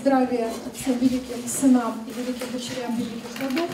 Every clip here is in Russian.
здравия всем великим сынам и великим дочерям великих родов.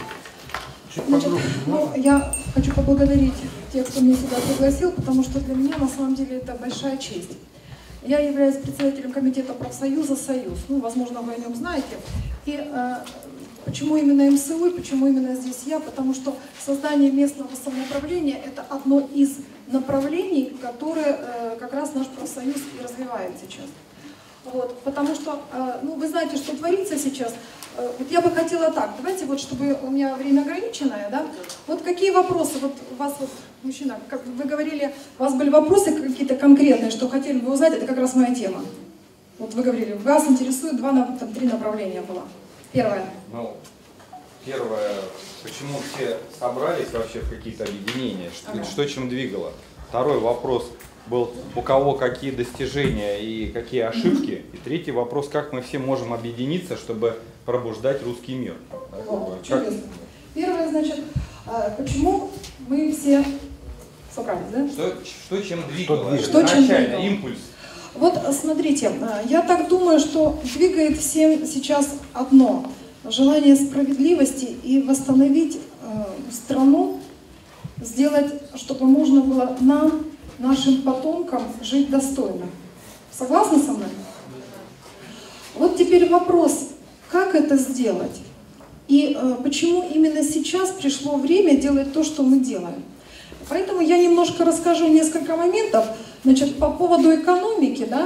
Я хочу поблагодарить тех, кто меня сюда пригласил, потому что для меня на самом деле это большая честь. Я являюсь председателем комитета профсоюза «Союз». Возможно, вы о нем знаете. И почему именно МСУ и почему именно здесь я? Потому что создание местного самоуправления – это одно из направлений, которое как раз наш профсоюз и развивает сейчас. Потому что, вы знаете, что творится сейчас. Я бы хотела так, давайте чтобы у меня время ограниченное, да? Какие вопросы, у вас мужчина, как вы говорили, у вас были вопросы какие-то конкретные, что хотели бы узнать, это как раз моя тема. Вы говорили, вас интересует 3 направления было. Первое. Первое, почему все собрались вообще в какие-то объединения, что чем двигало. Второй вопрос был, у кого какие достижения и какие ошибки. И третий вопрос, как мы все можем объединиться, чтобы пробуждать русский мир. Первое, почему мы все собрались, да? Что чем двигало? Изначально импульс. Смотрите, я так думаю, что двигает всем сейчас одно – желание справедливости и восстановить страну, сделать, чтобы можно было нам, нашим потомкам, жить достойно. Согласны со мной? Теперь вопрос, как это сделать? И почему именно сейчас пришло время делать то, что мы делаем? Поэтому я немножко расскажу несколько моментов. По поводу экономики, да?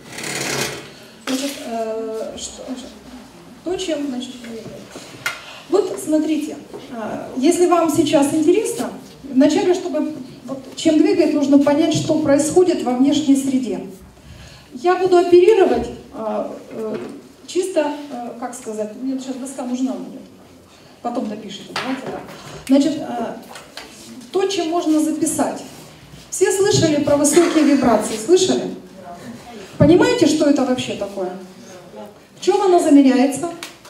Смотрите, если вам сейчас интересно, вначале, чтобы чем двигает, нужно понять, что происходит во внешней среде. Я буду оперировать чисто, как сказать, мне сейчас доска нужна будет, потом допишите, давайте так. То, чем можно записать. Все слышали про высокие вибрации? Слышали? Понимаете, что это вообще такое? В чем оно замеряется?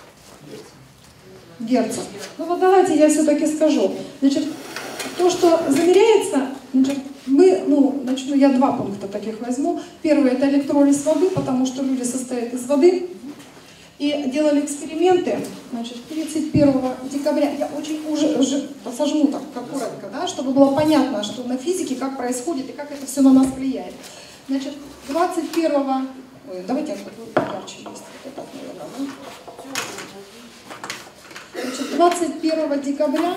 Герцов. Давайте я все-таки скажу. То, что замеряется, я 2 пункта таких возьму. Первый – это электролиз воды, потому что люди состоят из воды. И делали эксперименты, 31 декабря, я очень уже сожму так аккуратненько, да, чтобы было понятно, что на физике, как происходит и как это все на нас влияет. 21, давайте ярче есть, так, наверное, да? 21 декабря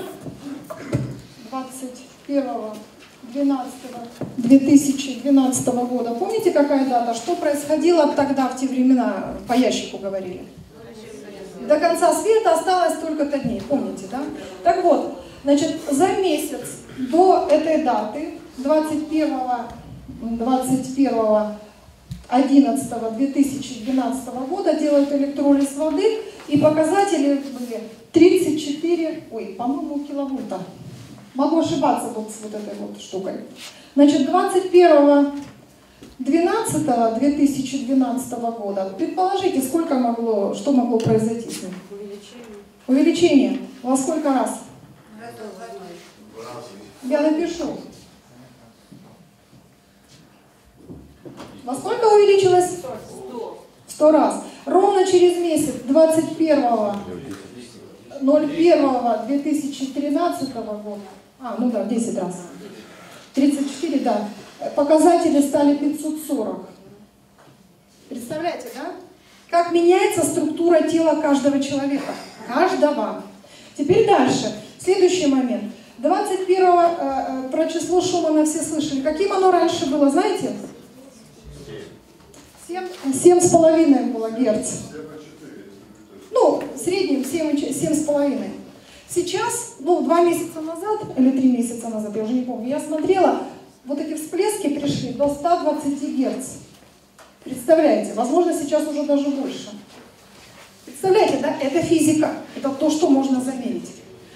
2012 года. Помните, какая дата? Что происходило тогда, в те времена? По ящику говорили. До конца света осталось только-то дней. Помните, да? Так вот, за месяц до этой даты, 21.11.2012 года, делают электролиз воды, и показатели были 34, киловольта. Могу ошибаться с этой штукой. 21.12.2012 года, предположите, что могло произойти с ним? Увеличение. Во сколько раз? Я напишу. Во сколько увеличилось? 100 раз. Ровно через месяц, 21.01.2013 года, 10 раз. 34, да. Показатели стали 540. Представляете, да? Как меняется структура тела каждого человека. Каждого. Теперь дальше. Следующий момент. 21 про число Шумана все слышали. Каким оно раньше было, знаете? 7,5 было герц. В среднем 7,5. Сейчас, 2 месяца назад, или 3 месяца назад, я уже не помню, я смотрела, эти всплески пришли до 120 Гц. Представляете, возможно, сейчас уже даже больше. Представляете, да? Это физика, это то, что можно замерить.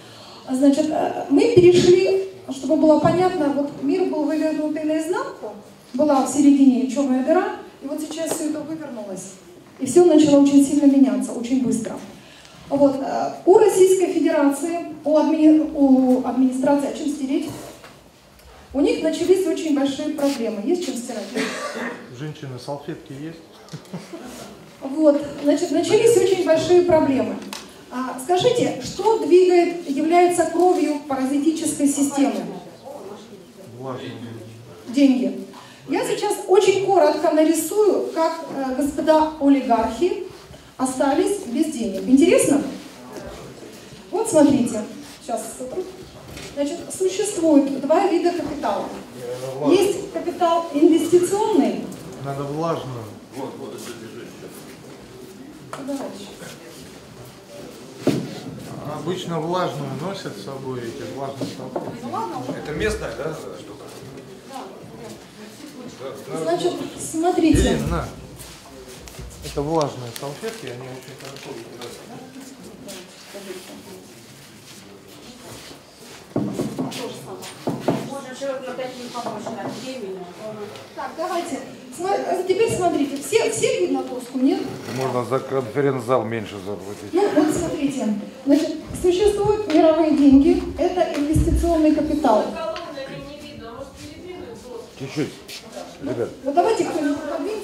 Мы перешли, чтобы было понятно, мир был вывернутый наизнанку, была в середине черная дыра, и сейчас все это вывернулось. И все начало очень сильно меняться, очень быстро. У Российской Федерации, у администрации, чем стереть? У них начались очень большие проблемы. Есть чем стирать? Женщины, салфетки есть? Вот, значит, начались очень большие проблемы. Скажите, что является кровью паразитической системы? Деньги. Я сейчас очень коротко нарисую, как господа олигархи остались без денег. Интересно? Вот смотрите. Сейчас. Значит, существует два вида капитала. Есть капитал инвестиционный. Надо влажную. Обычно влажную носят с собой, эти влажные салфетки. Это местная, да, штука? Да. Значит, смотрите. Ирина, это влажные салфетки, они очень хорошо выглядят. Так, давайте. Теперь смотрите, все видно доску, нет? Можно за конференц-зал меньше заплатить. Ну, вот смотрите. Значит, существуют мировые деньги, это инвестиционный капитал. Чуть-чуть, ребят. Вот давайте кто-нибудь подвиньте.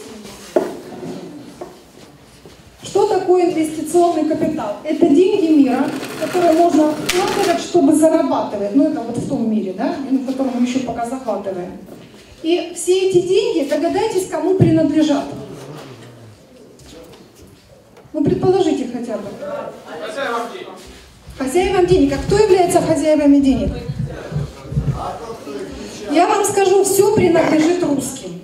Что такое инвестиционный капитал? Это деньги мира, которые можно вкладывать, чтобы зарабатывать. Ну, это вот в том мире, да, в котором мы еще пока захватываем. И все эти деньги, догадайтесь, кому принадлежат. Ну, предположите хотя бы. Хозяевам денег. Хозяевам денег. А кто является хозяевами денег? Я вам скажу, все принадлежит русским.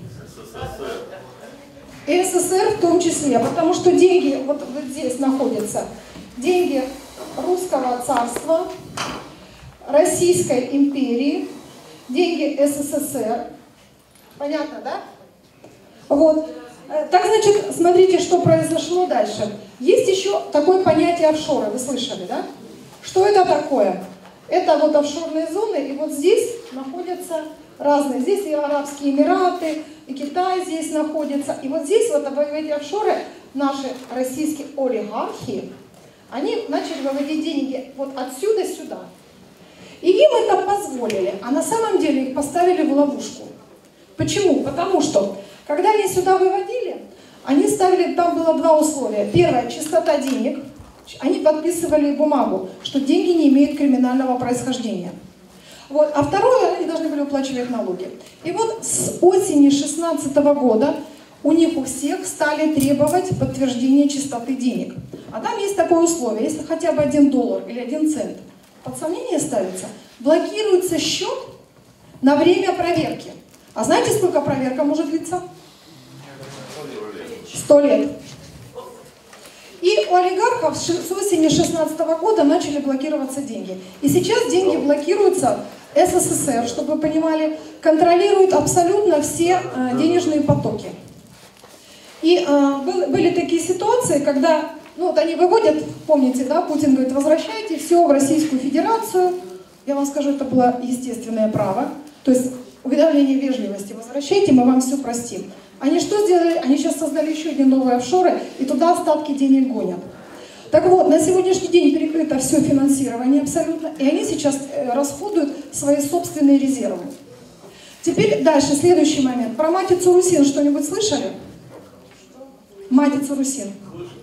И СССР в том числе, потому что деньги вот здесь находятся. Деньги Русского царства, Российской империи, деньги СССР. Понятно, да? Вот. Так, значит, смотрите, что произошло дальше. Есть еще такое понятие офшоры, вы слышали, да? Что это такое? Это вот офшорные зоны, и вот здесь находятся разные. Здесь и Арабские Эмираты, и Китай здесь находится. И вот здесь вот эти офшоры, наши российские олигархи, они начали выводить деньги вот отсюда сюда. И им это позволили, а на самом деле их поставили в ловушку. Почему? Потому что, когда они сюда выводили, они ставили, там было два условия. Первое, чистота денег. Они подписывали бумагу, что деньги не имеют криминального происхождения. Вот. А второе, они должны были уплачивать налоги. И вот с осени 2016 года у них у всех стали требовать подтверждения чистоты денег. А там есть такое условие, если хотя бы $1 или 1 цент под сомнение ставится, блокируется счет на время проверки. А знаете, сколько проверка может длиться? 100 лет. И у олигархов с осени 2016 года начали блокироваться деньги. И сейчас деньги блокируются СССР, чтобы вы понимали, контролирует абсолютно все денежные потоки. И были такие ситуации, когда ну, вот они выводят, помните, да, Путин говорит, возвращайте все в Российскую Федерацию. Я вам скажу, это было естественное право. То есть уведомление вежливости, возвращайте, мы вам все простим. Они что сделали? Они сейчас создали еще одни новые офшоры, и туда остатки денег гонят. Так вот, на сегодняшний день перекрыто все финансирование абсолютно, и они сейчас расходуют свои собственные резервы. Теперь дальше, следующий момент. Про Матицу Русин что-нибудь слышали? Матица Русин.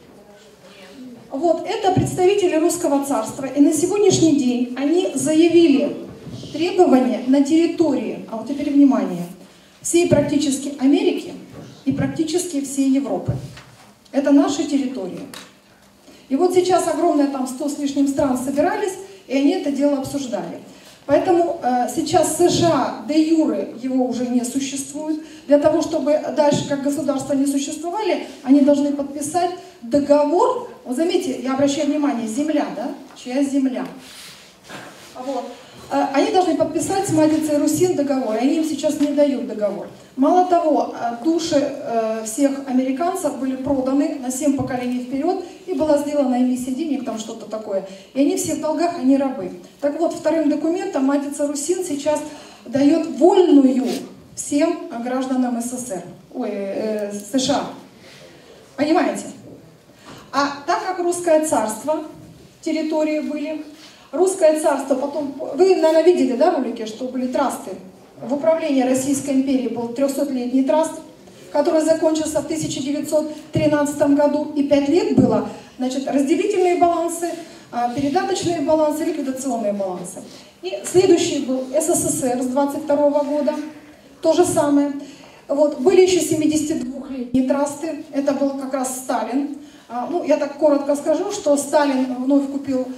Вот, это представители Русского царства, и на сегодняшний день они заявили требования на территории, а вот теперь внимание, всей практически Америки и практически всей Европы. Это наши территории. И вот сейчас огромное там 100 с лишним стран собирались, и они это дело обсуждали. Поэтому сейчас США де юре его уже не существует. Для того, чтобы дальше как государства не существовали, они должны подписать договор. Вот заметьте, я обращаю внимание, земля, да? Чья земля? Вот. Они должны подписать с Матицей Русин договор, и они им сейчас не дают договор. Мало того, души всех американцев были проданы на 7 поколений вперед, и была сделана эмиссия денег, там что-то такое. И они все в долгах, они рабы. Так вот, вторым документом Матица Русин сейчас дает вольную всем гражданам СССР, США. Понимаете? А так как Русское царство, территории были, Русское царство, потом, вы, наверное, видели, да, ролики, что были трасты. В управлении Российской империи был 300-летний траст, который закончился в 1913 году, и 5 лет было, значит, разделительные балансы, передаточные балансы, ликвидационные балансы. И следующий был СССР с 22 года, то же самое. Вот. Были еще 72-летние трасты, это был как раз Сталин. Ну, я так коротко скажу, что Сталин вновь купил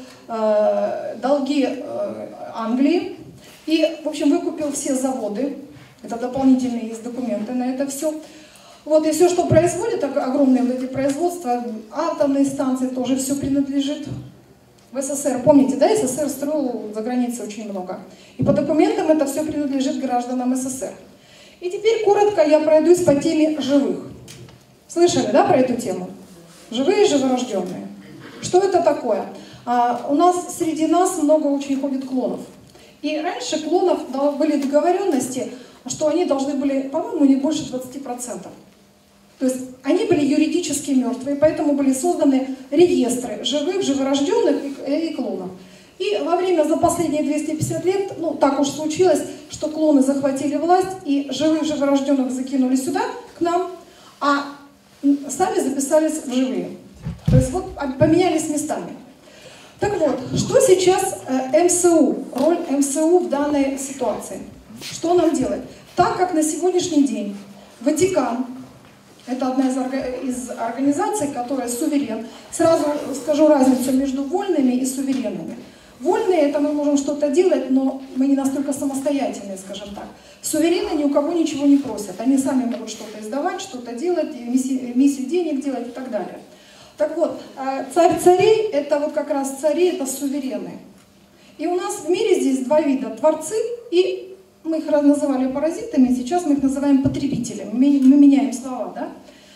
долги Англии и, в общем, выкупил все заводы. Это дополнительные есть документы на это все. Вот, и все, что производит, огромные вот эти производства, атомные станции, тоже все принадлежит в СССР. Помните, да, СССР строил за границей очень много. И по документам это все принадлежит гражданам СССР. И теперь коротко я пройдусь по теме живых. Слышали, да, про эту тему? Живые, живорожденные. Что это такое? У нас среди нас много очень ходит клонов. И раньше клонов были договоренности, что они должны были, по-моему, не больше 20%. То есть они были юридически мертвые, поэтому были созданы реестры живых, живорожденных и клонов. И во время, за последние 250 лет, ну так уж случилось, что клоны захватили власть, и живых, живорожденных закинули сюда, к нам, а сами записались в живые. То есть вот поменялись местами. Так вот, что сейчас МСУ, роль МСУ в данной ситуации? Что нам делать? Так как на сегодняшний день Ватикан, это одна из организаций, которая суверен, сразу скажу разницу между вольными и суверенными. Вольные — это мы можем что-то делать, но мы не настолько самостоятельные, скажем так. Суверены ни у кого ничего не просят. Они сами могут что-то издавать, что-то делать, миссию денег делать и так далее. Так вот, царь царей — это вот как раз цари, это суверены. И у нас в мире здесь два вида: творцы, и мы их называли паразитами, сейчас мы их называем потребителями. Мы меняем слова, да?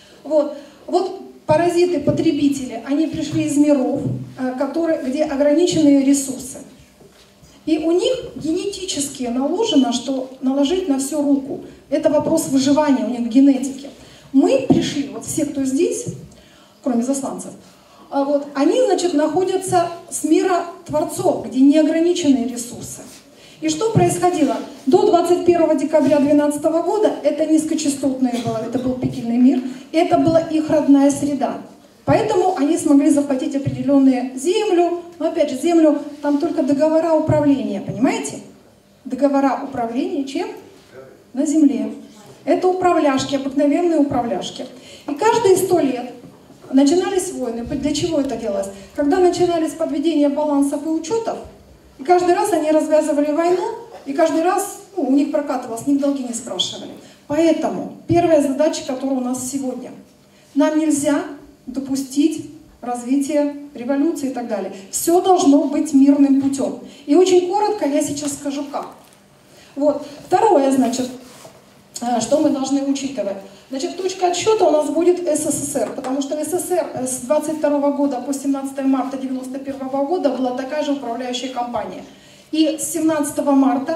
Вот паразиты, потребители, они пришли из миров, где ограниченные ресурсы. И у них генетически наложено, что наложить на всю руку. Это вопрос выживания у них в генетике. Мы пришли, вот все, кто здесь, кроме засланцев, вот, они, значит, находятся с мира творцов, где неограниченные ресурсы. И что происходило? До 21 декабря 2012 года это низкочастотное было, это был пикельный мир, и это была их родная среда. Поэтому они смогли захватить определенную землю, но опять же, землю, там только договора управления, понимаете? Договора управления чем? На земле. Это управляшки, обыкновенные управляшки. И каждые 100 лет начинались войны. Для чего это делалось? Когда начинались подведения балансов и учетов, и каждый раз они развязывали войну, и каждый раз у них прокатывалось, них долги не спрашивали. Поэтому первая задача, которая у нас сегодня: нам нельзя допустить развития революции и так далее. Все должно быть мирным путем. И очень коротко я сейчас скажу как. Вот. Второе, значит, что мы должны учитывать. Значит, точка отсчета у нас будет СССР, потому что в СССР с 22 года по 17 марта 1991 года была такая же управляющая компания. И с 17 марта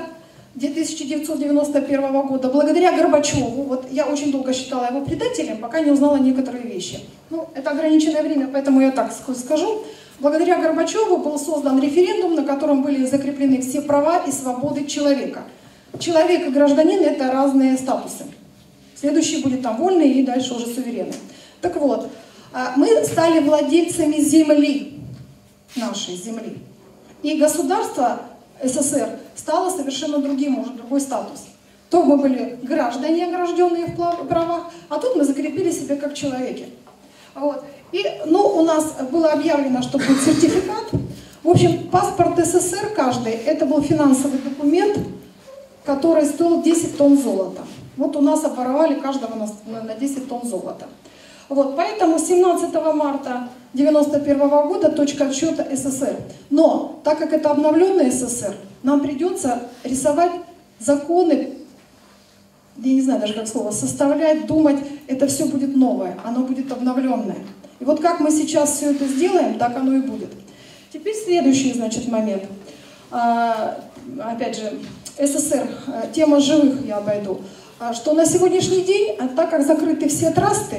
1991 года, благодаря Горбачеву, вот я очень долго считала его предателем, пока не узнала некоторые вещи. Ну, это ограниченное время, поэтому я так скажу. Благодаря Горбачеву был создан референдум, на котором были закреплены все права и свободы человека. Человек и гражданин — это разные статусы. Следующий будет там вольный и дальше уже суверенный. Так вот, мы стали владельцами земли, нашей земли. И государство СССР стало совершенно другим, уже другой статус. То мы были граждане, огражденные в правах, а тут мы закрепили себя как человеки. Вот. И, у нас было объявлено, что будет сертификат. В общем, паспорт СССР каждый, это был финансовый документ, который стоил 10 тонн золота. Вот у нас обворовали каждого на 10 тонн золота. Вот, поэтому 17 марта 1991 года точка отсчета СССР. Но, так как это обновленный СССР, нам придется рисовать законы, я не знаю даже как слово, составлять, думать, это все будет новое, оно будет обновленное. И вот как мы сейчас все это сделаем, так оно и будет. Теперь следующий, значит, момент. Опять же, СССР, тема живых я обойду. Что на сегодняшний день, так как закрыты все трасты,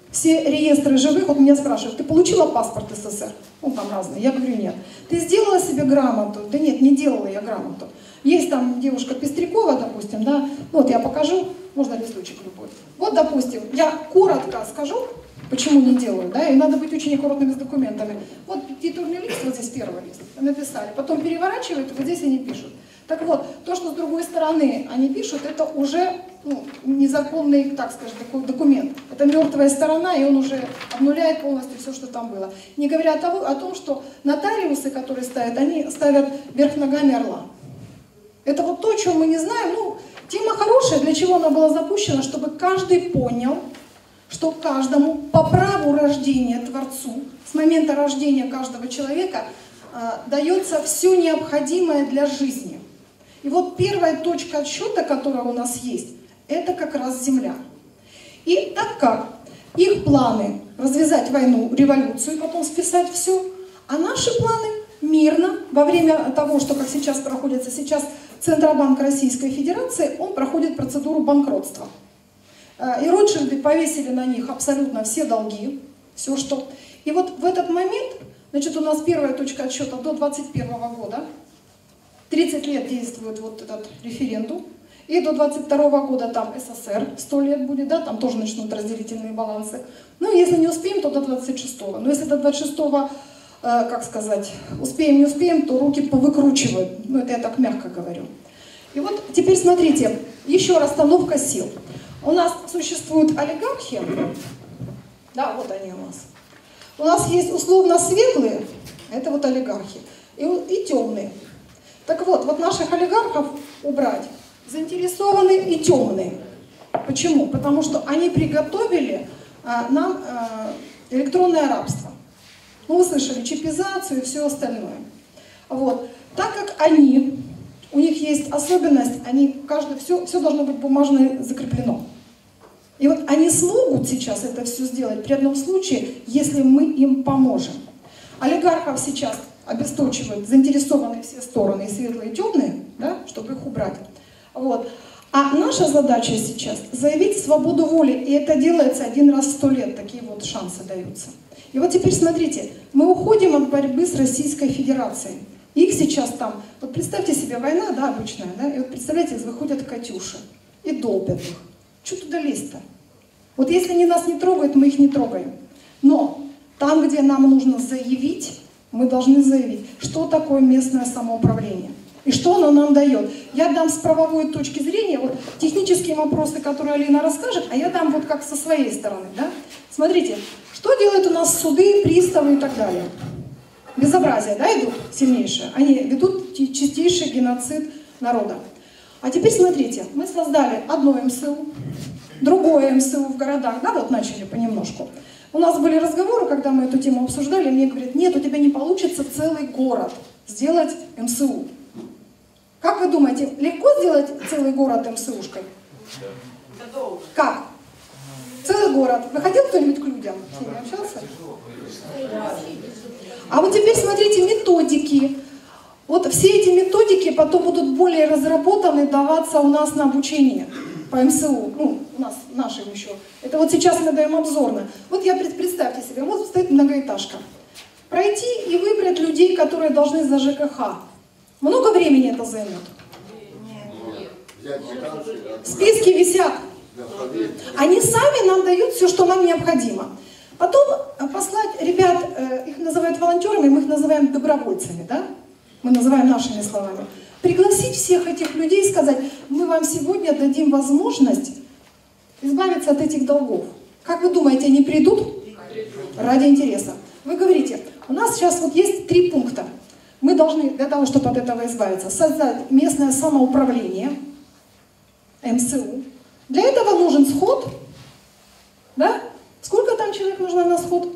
все реестры живых. Вот меня спрашивают, ты получила паспорт СССР? Ну, там разные. Я говорю, нет. Ты сделала себе грамоту? Да нет, не делала я грамоту. Есть там девушка Пестрякова, допустим, да, ну, вот я покажу, можно листочек любой. Вот, допустим, я коротко скажу, почему не делаю, да, и надо быть очень аккуратными с документами. Вот титульный лист, вот здесь первый лист, написали, потом переворачивают, вот здесь они пишут. Так вот, то, что с другой стороны они пишут, это уже незаконный, так скажем, такой документ. Это мертвая сторона, и он уже обнуляет полностью все, что там было. Не говоря о том, что нотариусы, которые ставят, они ставят вверх ногами орла. Это вот то, о чем мы не знаем. Ну, тема хорошая, для чего она была запущена, чтобы каждый понял, что каждому по праву рождения Творцу, с момента рождения каждого человека, дается все необходимое для жизни. И вот первая точка отсчета, которая у нас есть, это как раз Земля. И так как их планы развязать войну, революцию, и потом списать все, а наши планы мирно, во время того, что как сейчас проходится сейчас Центробанк Российской Федерации, он проходит процедуру банкротства. И Ротшильды повесили на них абсолютно все долги, все что. И вот в этот момент, значит, у нас первая точка отсчета до 2021 года, 30 лет действует вот этот референдум, и до 2022 года там СССР 100 лет будет, да, там тоже начнут разделительные балансы. Ну, если не успеем, то до 26-го. Но если до 26-го, как сказать, успеем, не успеем, то руки повыкручивают. Ну, это я так мягко говорю. И вот теперь смотрите, еще расстановка сил. У нас существуют олигархи, да, вот они у нас. У нас есть условно светлые, это вот олигархи, и темные. Так вот, вот наших олигархов убрать заинтересованы и темные. Почему? Потому что они приготовили нам электронное рабство. Ну, вы слышали, чипизацию и все остальное. Вот. Так как они, у них есть особенность, они все должно быть бумажно закреплено. И вот они смогут сейчас это все сделать при одном случае, если мы им поможем. Олигархов сейчас обесточивают заинтересованные все стороны, и светлые, и темные, да, чтобы их убрать. Вот. А наша задача сейчас заявить свободу воли, и это делается один раз в 100 лет, такие вот шансы даются. И вот теперь смотрите, мы уходим от борьбы с Российской Федерацией. Их сейчас там, вот представьте себе, война, да, обычная, да, и вот представляете, выходят «Катюши» и долбят их. Что туда лезть-то? Вот если они нас не трогают, мы их не трогаем. Но там, где нам нужно заявить, мы должны заявить, что такое местное самоуправление. И что оно нам дает? Я дам с правовой точки зрения, вот технические вопросы, которые Алина расскажет, а я дам вот как со своей стороны. Да? Смотрите, что делают у нас суды, приставы и так далее? Безобразие, да, идут сильнейшие. Они ведут чистейший геноцид народа. А теперь смотрите, мы создали одно МСУ, другое МСУ в городах, да, вот начали понемножку. У нас были разговоры, когда мы эту тему обсуждали, мне говорят, нет, у тебя не получится целый город сделать МСУ. Как вы думаете, легко сделать целый город МСУшкой? Как? Целый город. Выходил кто-нибудь к людям? С ними общался? А вот теперь смотрите методики. Вот все эти методики потом будут более разработаны, даваться у нас на обучение по МСУ. Ну, у нас, нашим еще. Это вот сейчас мы даем обзорно. Вот представьте себе, вот стоит многоэтажка. Пройти и выбрать людей, которые должны за ЖКХ. Много времени это займет? Списки висят. Они сами нам дают все, что нам необходимо. Потом послать ребят, их называют волонтерами, мы их называем добровольцами, да? Мы называем нашими словами. Пригласить всех этих людей и сказать, мы вам сегодня дадим возможность избавиться от этих долгов. Как вы думаете, они придут? Ради интереса. Вы говорите, у нас сейчас вот есть 3 пункта. Мы должны для того, чтобы от этого избавиться, создать местное самоуправление, МСУ. Для этого нужен сход, да? Сколько там человек нужно на сход?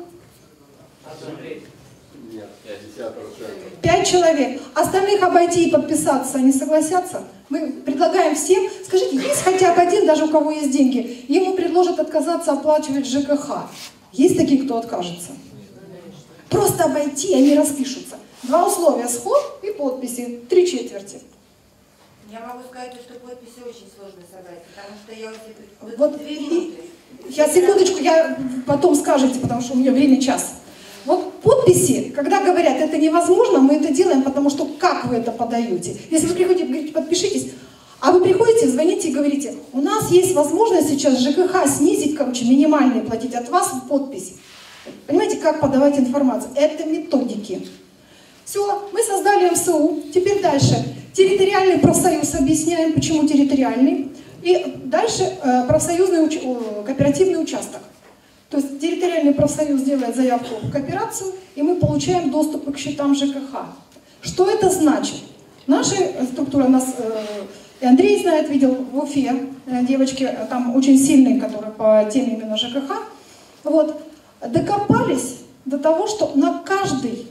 5 человек. Остальных обойти и подписаться не согласятся? Мы предлагаем всем, скажите, есть хотя бы один, даже у кого есть деньги, ему предложат отказаться оплачивать ЖКХ. Есть такие, кто откажется? Просто обойти, они распишутся. 2 условия, сход и подписи, 3/4. Я могу сказать, что подписи очень сложно собрать, потому что я вот 2 минуты. Я секундочку, я потом скажете, потому что у меня время час. Вот подписи, когда говорят, это невозможно, мы это делаем, потому что как вы это подаете? Если вы приходите и говорите, подпишитесь, а вы приходите, звоните и говорите, у нас есть возможность сейчас ЖКХ снизить, короче, минимальные платить от вас подпись. Понимаете, как подавать информацию? Это методики. Все, мы создали МСУ, теперь дальше. Территориальный профсоюз, объясняем, почему территориальный. И дальше профсоюзный кооперативный участок. То есть территориальный профсоюз делает заявку в кооперацию, и мы получаем доступ к счетам ЖКХ. Что это значит? Наша структура, нас и Андрей знает, видел в Уфе, девочки там очень сильные, которые по теме именно ЖКХ, вот, докопались до того, что на каждый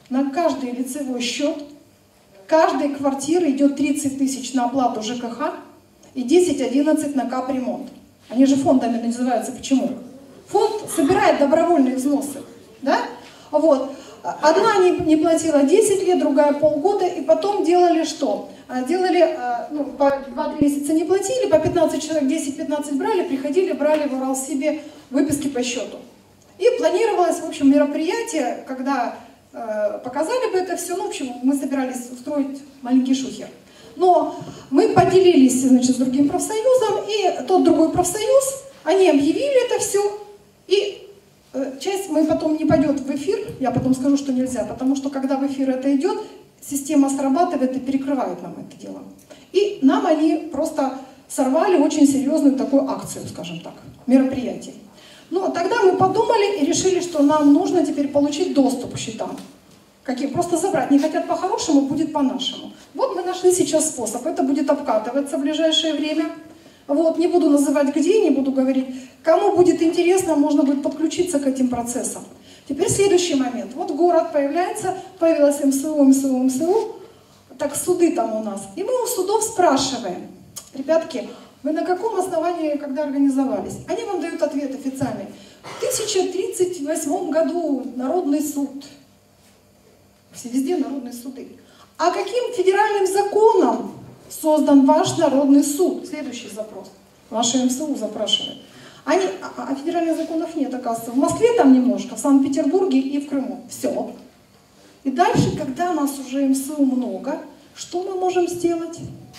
лицевой счет каждой квартиры идет 30 тысяч на оплату ЖКХ и 10-11 на капремонт. Они же фондами называются. Почему? Фонд собирает добровольные взносы. Да? Вот. Одна не платила 10 лет, другая полгода, и потом делали что? Делали, ну, по 2-3 месяца не платили, по 15 человек, 10-15 брали, приходили, брали в Уралсибе выписки по счету. И планировалось, в общем, мероприятие, когда показали бы это все, ну, в общем, мы собирались устроить маленький шухер. Но мы поделились, значит, с другим профсоюзом, и тот другой профсоюз, они объявили это все, и часть мы потом не пойдет в эфир, я потом скажу, что нельзя, потому что когда в эфир это идет, система срабатывает и перекрывает нам это дело. И нам они просто сорвали очень серьезную такую акцию, скажем так, мероприятие. Но тогда мы подумали и решили, что нам нужно теперь получить доступ к счетам. Какие? Просто забрать. Не хотят по-хорошему, будет по-нашему. Вот мы нашли сейчас способ. Это будет обкатываться в ближайшее время. Вот, не буду называть где, не буду говорить. Кому будет интересно, можно будет подключиться к этим процессам. Теперь следующий момент. Вот город появилась МСУ. Так, суды там у нас. И мы у судов спрашиваем. Ребятки, вы на каком основании, когда организовались? Они вам дают ответ официальный. В 1038 году Народный суд. Везде народные суды. А каким федеральным законом создан ваш Народный суд? Следующий запрос. Ваше МСУ запрашивает. А федеральных законов нет, оказывается. В Москве там немножко, в Санкт-Петербурге и в Крыму. Все. И дальше, когда нас уже МСУ много, что мы можем сделать?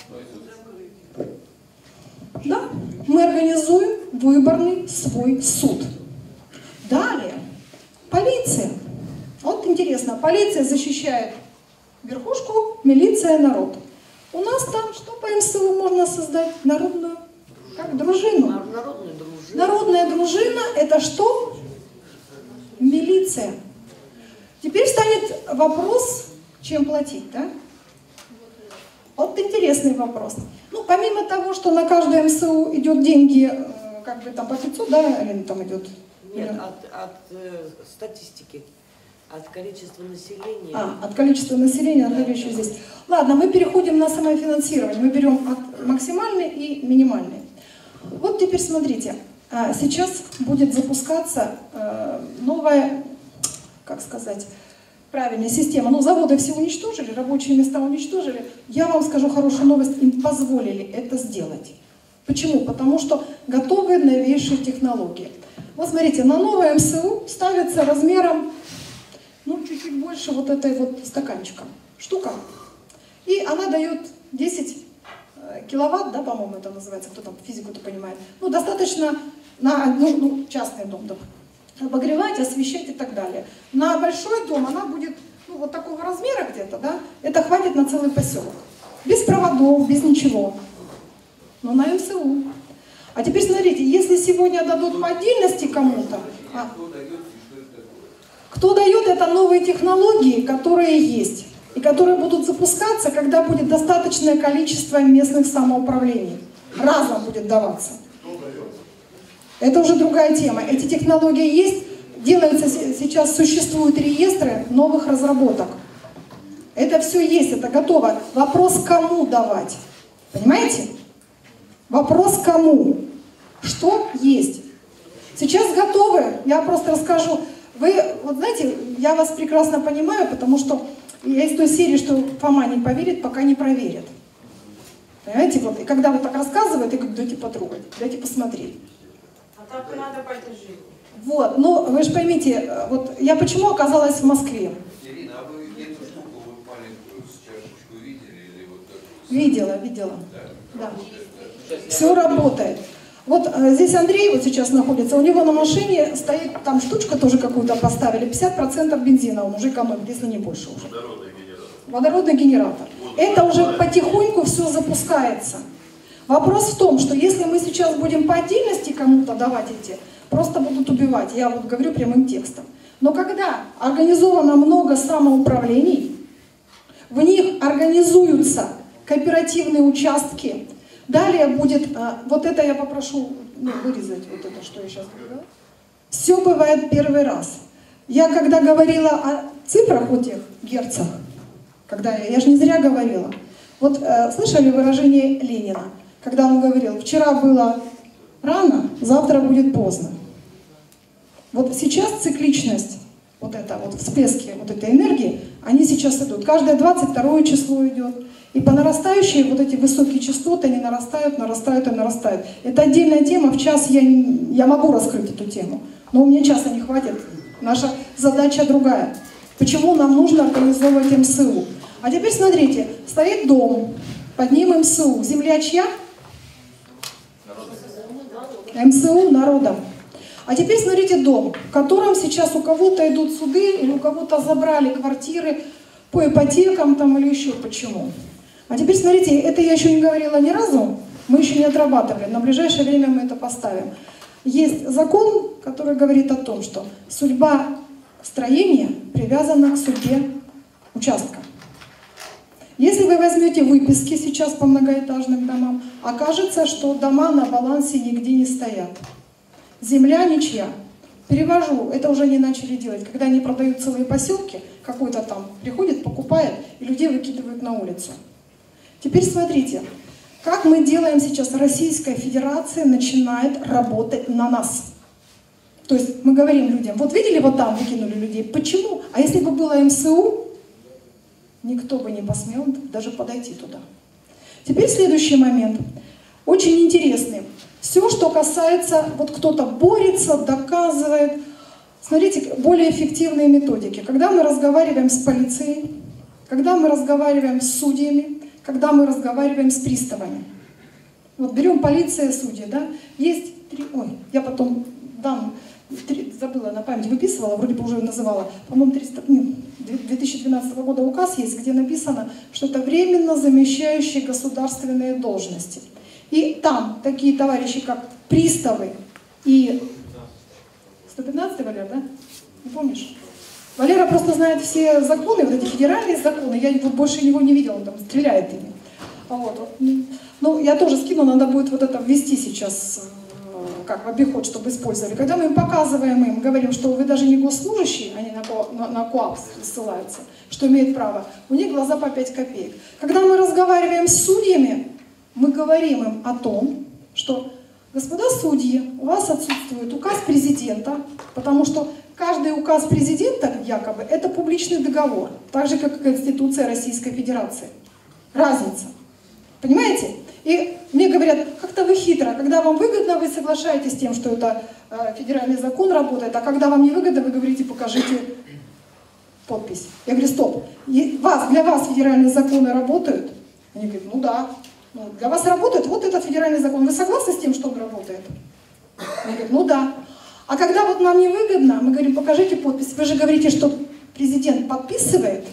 Да, мы организуем выборный свой суд. Далее, полиция. Вот интересно, полиция защищает верхушку, милиция народ. У нас там что по МСУ можно создать? Народную, как дружину. Народная дружина. Народная дружина – это что? Милиция. Теперь станет вопрос, чем платить, да? Вот интересный вопрос. Ну, помимо того, что на каждое МСУ идет деньги, как бы там по 500, да, Алина, там идет? Нет, от статистики, от количества населения. От количества населения, находящего здесь. Ладно, мы переходим на самофинансирование. Мы берем максимальный и минимальный. Вот теперь смотрите. Сейчас будет запускаться новая, как сказать, правильная система. Ну, заводы все уничтожили, рабочие места уничтожили. Я вам скажу хорошую новость, им позволили это сделать. Почему? Потому что готовы новейшие технологии. Вот смотрите, на новое МСУ ставится размером, ну, чуть-чуть больше вот этой вот стаканчика. Штука. И она дает 10 киловатт, да, по-моему, это называется, кто там физику-то понимает. Ну, достаточно на частный дом, да, обогревать, освещать и так далее. На большой дом она будет, ну, вот такого размера где-то, да, это хватит на целый поселок. Без проводов, без ничего. Но на МСУ. А теперь смотрите, если сегодня дадут по отдельности кому-то, кто дает, это новые технологии, которые есть, и которые будут запускаться, когда будет достаточное количество местных самоуправлений. Разом будет даваться. Это уже другая тема. Эти технологии есть, делаются сейчас, существуют реестры новых разработок. Это все есть, это готово. Вопрос, кому давать. Понимаете? Вопрос кому? Что есть? Сейчас готовы, я просто расскажу. Вы, вот знаете, я вас прекрасно понимаю, потому что я из той серии, что Фома не поверит, пока не проверит. Понимаете, вот, и когда вот так рассказывают, я говорю, дайте потрогать, дайте посмотреть. А так и надо пойти жить. Вот, но вы же поймите, вот я почему оказалась в Москве? Ирина, а вы эту штуку вот маленькую с чашечку видели или вот такую? Видела. Да. Все работает. Вот здесь Андрей вот сейчас находится, у него на машине стоит, там штучка тоже какую-то поставили, 50% бензина он уже экономит, если не больше уже. Водородный генератор. Это уже потихоньку все запускается. Вопрос в том, что если мы сейчас будем по отдельности кому-то давать эти, просто будут убивать, я вот говорю прямым текстом. Но когда организовано много самоуправлений, в них организуются кооперативные участки, далее будет, вот это я попрошу вырезать, вот это, что я сейчас говорила. Все бывает первый раз. Я когда говорила о цифрах вот этих, герцах, когда я же не зря говорила. Вот слышали выражение Ленина, когда он говорил, вчера было рано, завтра будет поздно. Вот сейчас цикличность, вот это вот всплески вот этой энергии, они сейчас идут. Каждое 22 число идет. И по нарастающей вот эти высокие частоты, они нарастают. Это отдельная тема, в час я могу раскрыть эту тему, но у меня часа не хватит. Наша задача другая. Почему нам нужно организовывать МСУ? А теперь смотрите, стоит дом, под ним МСУ. Земля чья? МСУ народом. А теперь смотрите дом, в котором сейчас у кого-то идут суды, или у кого-то забрали квартиры по ипотекам там, или еще почему. А теперь смотрите, это я еще не говорила ни разу, мы еще не отрабатывали, на ближайшее время мы это поставим. Есть закон, который говорит о том, что судьба строения привязана к судьбе участка. Если вы возьмете выписки сейчас по многоэтажным домам, окажется, что дома на балансе нигде не стоят. Земля ничья. Перевожу, это уже не начали делать. Когда они продают целые поселки, какой-то там приходит, покупает, и людей выкидывают на улицу. Теперь смотрите, как мы делаем сейчас, Российская Федерация начинает работать на нас. То есть мы говорим людям, вот видели, вот там выкинули людей, почему? А если бы было МСУ, никто бы не посмел даже подойти туда. Теперь следующий момент, очень интересный. Все, что касается, вот кто-то борется, доказывает. Смотрите, более эффективные методики. Когда мы разговариваем с полицией, когда мы разговариваем с судьями, когда мы разговариваем с приставами. Вот берем полиция, судьи, да? Есть три, ой, я потом дам, забыла, на память выписывала, вроде бы уже называла, по-моему, 2012 года указ есть, где написано, что это временно замещающие государственные должности. И там такие товарищи, как приставы и... 115-й, Валера, да? Не помнишь? Валера просто знает все законы, вот эти федеральные законы, я его больше него не видела, он там стреляет ими. Вот. Ну, я тоже скину, надо будет вот это ввести сейчас, как в обиход, чтобы использовали. Когда мы им показываем, им говорим, что вы даже не госслужащие, они на КоАП ссылаются, что имеют право, у них глаза по 5 копеек. Когда мы разговариваем с судьями, мы говорим им о том, что, господа судьи, у вас отсутствует указ президента, потому что каждый указ президента, якобы, это публичный договор, так же, как и Конституция Российской Федерации. Разница. Понимаете? И мне говорят, как-то вы хитро, когда вам выгодно, вы соглашаетесь с тем, что это федеральный закон работает, а когда вам не выгодно, вы говорите, покажите подпись. Я говорю, стоп, для вас федеральные законы работают? Они говорят, ну да. Ну, для вас работает вот этот федеральный закон. Вы согласны с тем, что он работает? Они говорят, ну да. А когда вот нам не выгодно, мы говорим, покажите подпись. Вы же говорите, что президент подписывает.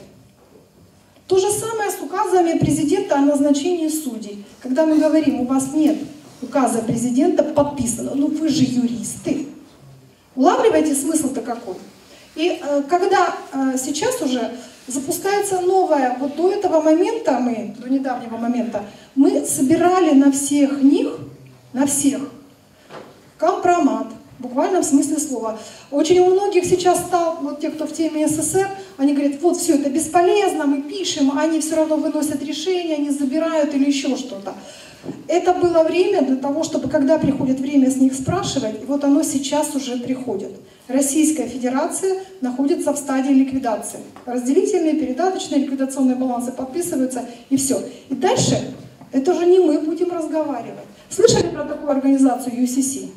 То же самое с указами президента о назначении судей. Когда мы говорим, у вас нет указа президента подписано, ну вы же юристы. Улавливаете смысл-то какой? И когда сейчас уже запускается новое, вот до этого момента до недавнего момента, мы собирали на всех них, на всех, компромат, в буквальном смысле слова. Очень у многих сейчас стал, вот те, кто в теме СССР, они говорят, вот все это бесполезно, мы пишем, они все равно выносят решения, они забирают или еще что-то. Это было время для того, чтобы, когда приходит время с них спрашивать, и вот оно сейчас уже приходит. Российская Федерация находится в стадии ликвидации. Разделительные, передаточные, ликвидационные балансы подписываются, и все. И дальше Это же не мы будем разговаривать. Слышали про такую организацию UCC?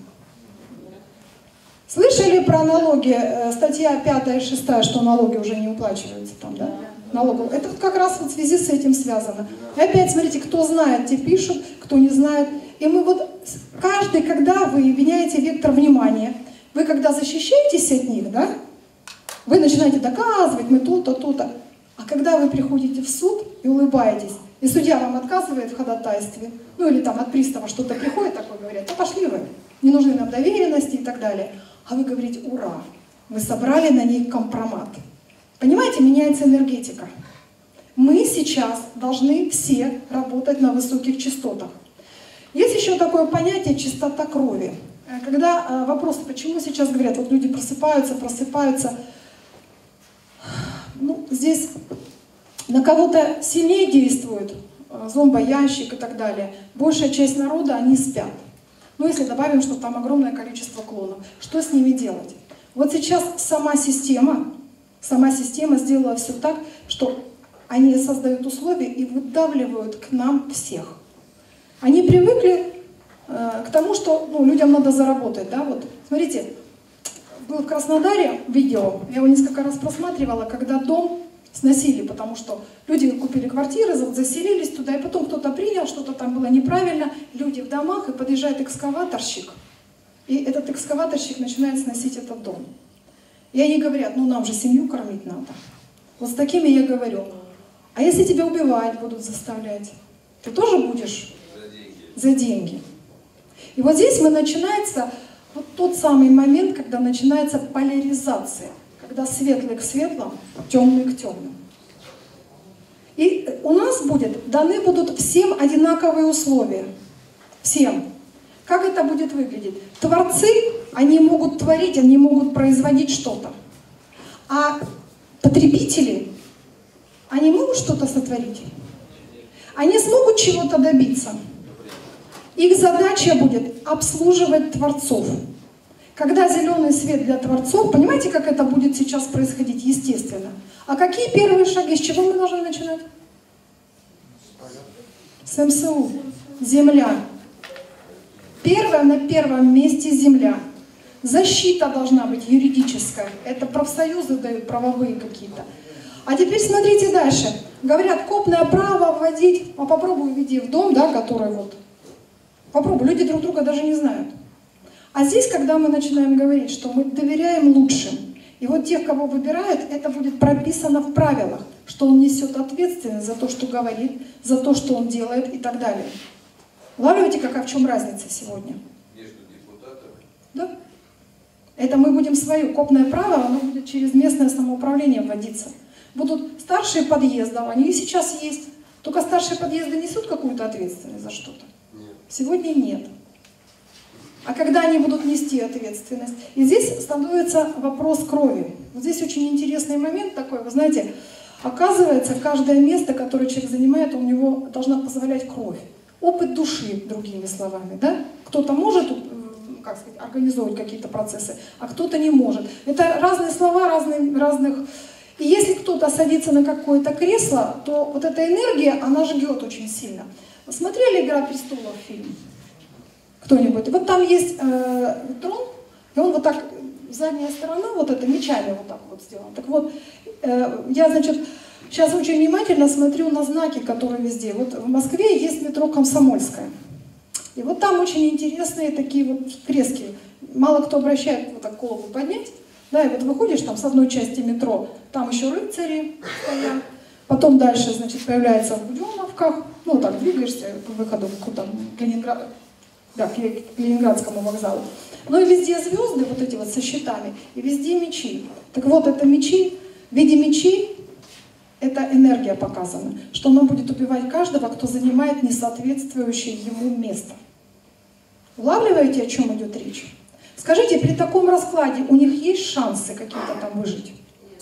Слышали про налоги, статья 5 и 6, что налоги уже не уплачиваются там, да? Налогов. Это вот как раз вот в связи с этим связано. И опять, смотрите, кто знает, те пишут, кто не знает. И мы вот, каждый, когда вы меняете вектор внимания, вы когда защищаетесь от них, да, вы начинаете доказывать, мы то-то, то-то. А когда вы приходите в суд и улыбаетесь, и судья вам отказывает в ходатайстве, ну или там от пристава что-то приходит, такое говорят, ну пошли вы, не нужны нам доверенности и так далее. А вы говорите, ура, вы собрали на ней компромат. Понимаете, меняется энергетика. Мы сейчас должны все работать на высоких частотах. Есть еще такое понятие чистота крови. Когда вопрос, почему сейчас говорят, вот люди просыпаются, ну, здесь на кого-то сильнее действует зомбоящик и так далее. Большая часть народа, они спят. Ну, если добавим, что там огромное количество клонов, что с ними делать? Вот сейчас сама система сделала все так, что они создают условия и выдавливают к нам всех. Они привыкли к тому, что людям надо заработать. Да? Вот, смотрите, был в Краснодаре видео, я его несколько раз просматривала, когда дом сносили, потому что люди купили квартиры, заселились туда, и потом кто-то принял, что-то там было неправильно, люди в домах, и подъезжает экскаваторщик, и этот экскаваторщик начинает сносить этот дом. И они говорят, ну нам же семью кормить надо. Вот с такими я говорю, а если тебя убивать будут заставлять, ты тоже будешь за деньги. И вот здесь начинается вот тот самый момент, когда начинается поляризация, когда светлый к светлым, темный к темным. И у нас даны будут всем одинаковые условия. Всем. Как это будет выглядеть? Творцы, они могут творить, они могут производить что-то. А потребители, они могут что-то сотворить? Они смогут чего-то добиться? Их задача будет обслуживать творцов. Когда зеленый свет для творцов, понимаете, как это будет сейчас происходить? Естественно. А какие первые шаги? С чего мы должны начинать? С МСУ. Земля. Первое, на первом месте земля. Защита должна быть юридическая. Это профсоюзы дают, правовые какие-то. А теперь смотрите дальше. Говорят, копное право вводить, а попробуй введи в дом, да, который вот. Попробуй, люди друг друга даже не знают. А здесь, когда мы начинаем говорить, что мы доверяем лучшим, и вот тех, кого выбирают, это будет прописано в правилах, что он несет ответственность за то, что говорит, за то, что он делает и так далее. Улавливаете, в чем разница сегодня? Между депутатами? Да. Это мы будем свое копное право, оно будет через местное самоуправление вводиться. Будут старшие подъездов, они и сейчас есть. Только старшие подъезды несут какую-то ответственность за что-то? Нет. Сегодня нет. А когда они будут нести ответственность? И здесь становится вопрос крови. Вот здесь очень интересный момент такой, вы знаете, оказывается, каждое место, которое человек занимает, у него должна позволять кровь. Опыт души, другими словами, да? Кто-то может, как сказать, организовывать какие-то процессы, а кто-то не может. Это разные слова, разных... И если кто-то садится на какое-то кресло, то вот эта энергия, она жгет очень сильно. Смотрели «Игра престолов» фильм? Кто-нибудь? Вот там есть трон, и он вот так, задняя сторона, вот это мечами вот так вот сделан. Так вот, я, значит, сейчас очень внимательно смотрю на знаки, которые везде. Вот в Москве есть метро «Комсомольская». И вот там очень интересные такие вот фрески. Мало кто обращает вот так голову поднять. Да, и вот выходишь там с одной части метро, там еще рыцари стоят. Потом дальше, значит, появляется в Буденновках. Ну, так двигаешься по выходу куда-то к Ленинградскому вокзалу. Ну и везде звезды, вот эти вот со щитами, и везде мечи. Так вот, это мечи, в виде мечей, это энергия показана, что она будет убивать каждого, кто занимает несоответствующее ему место. Улавливаете, о чем идет речь? Скажите, при таком раскладе у них есть шансы какие-то там выжить?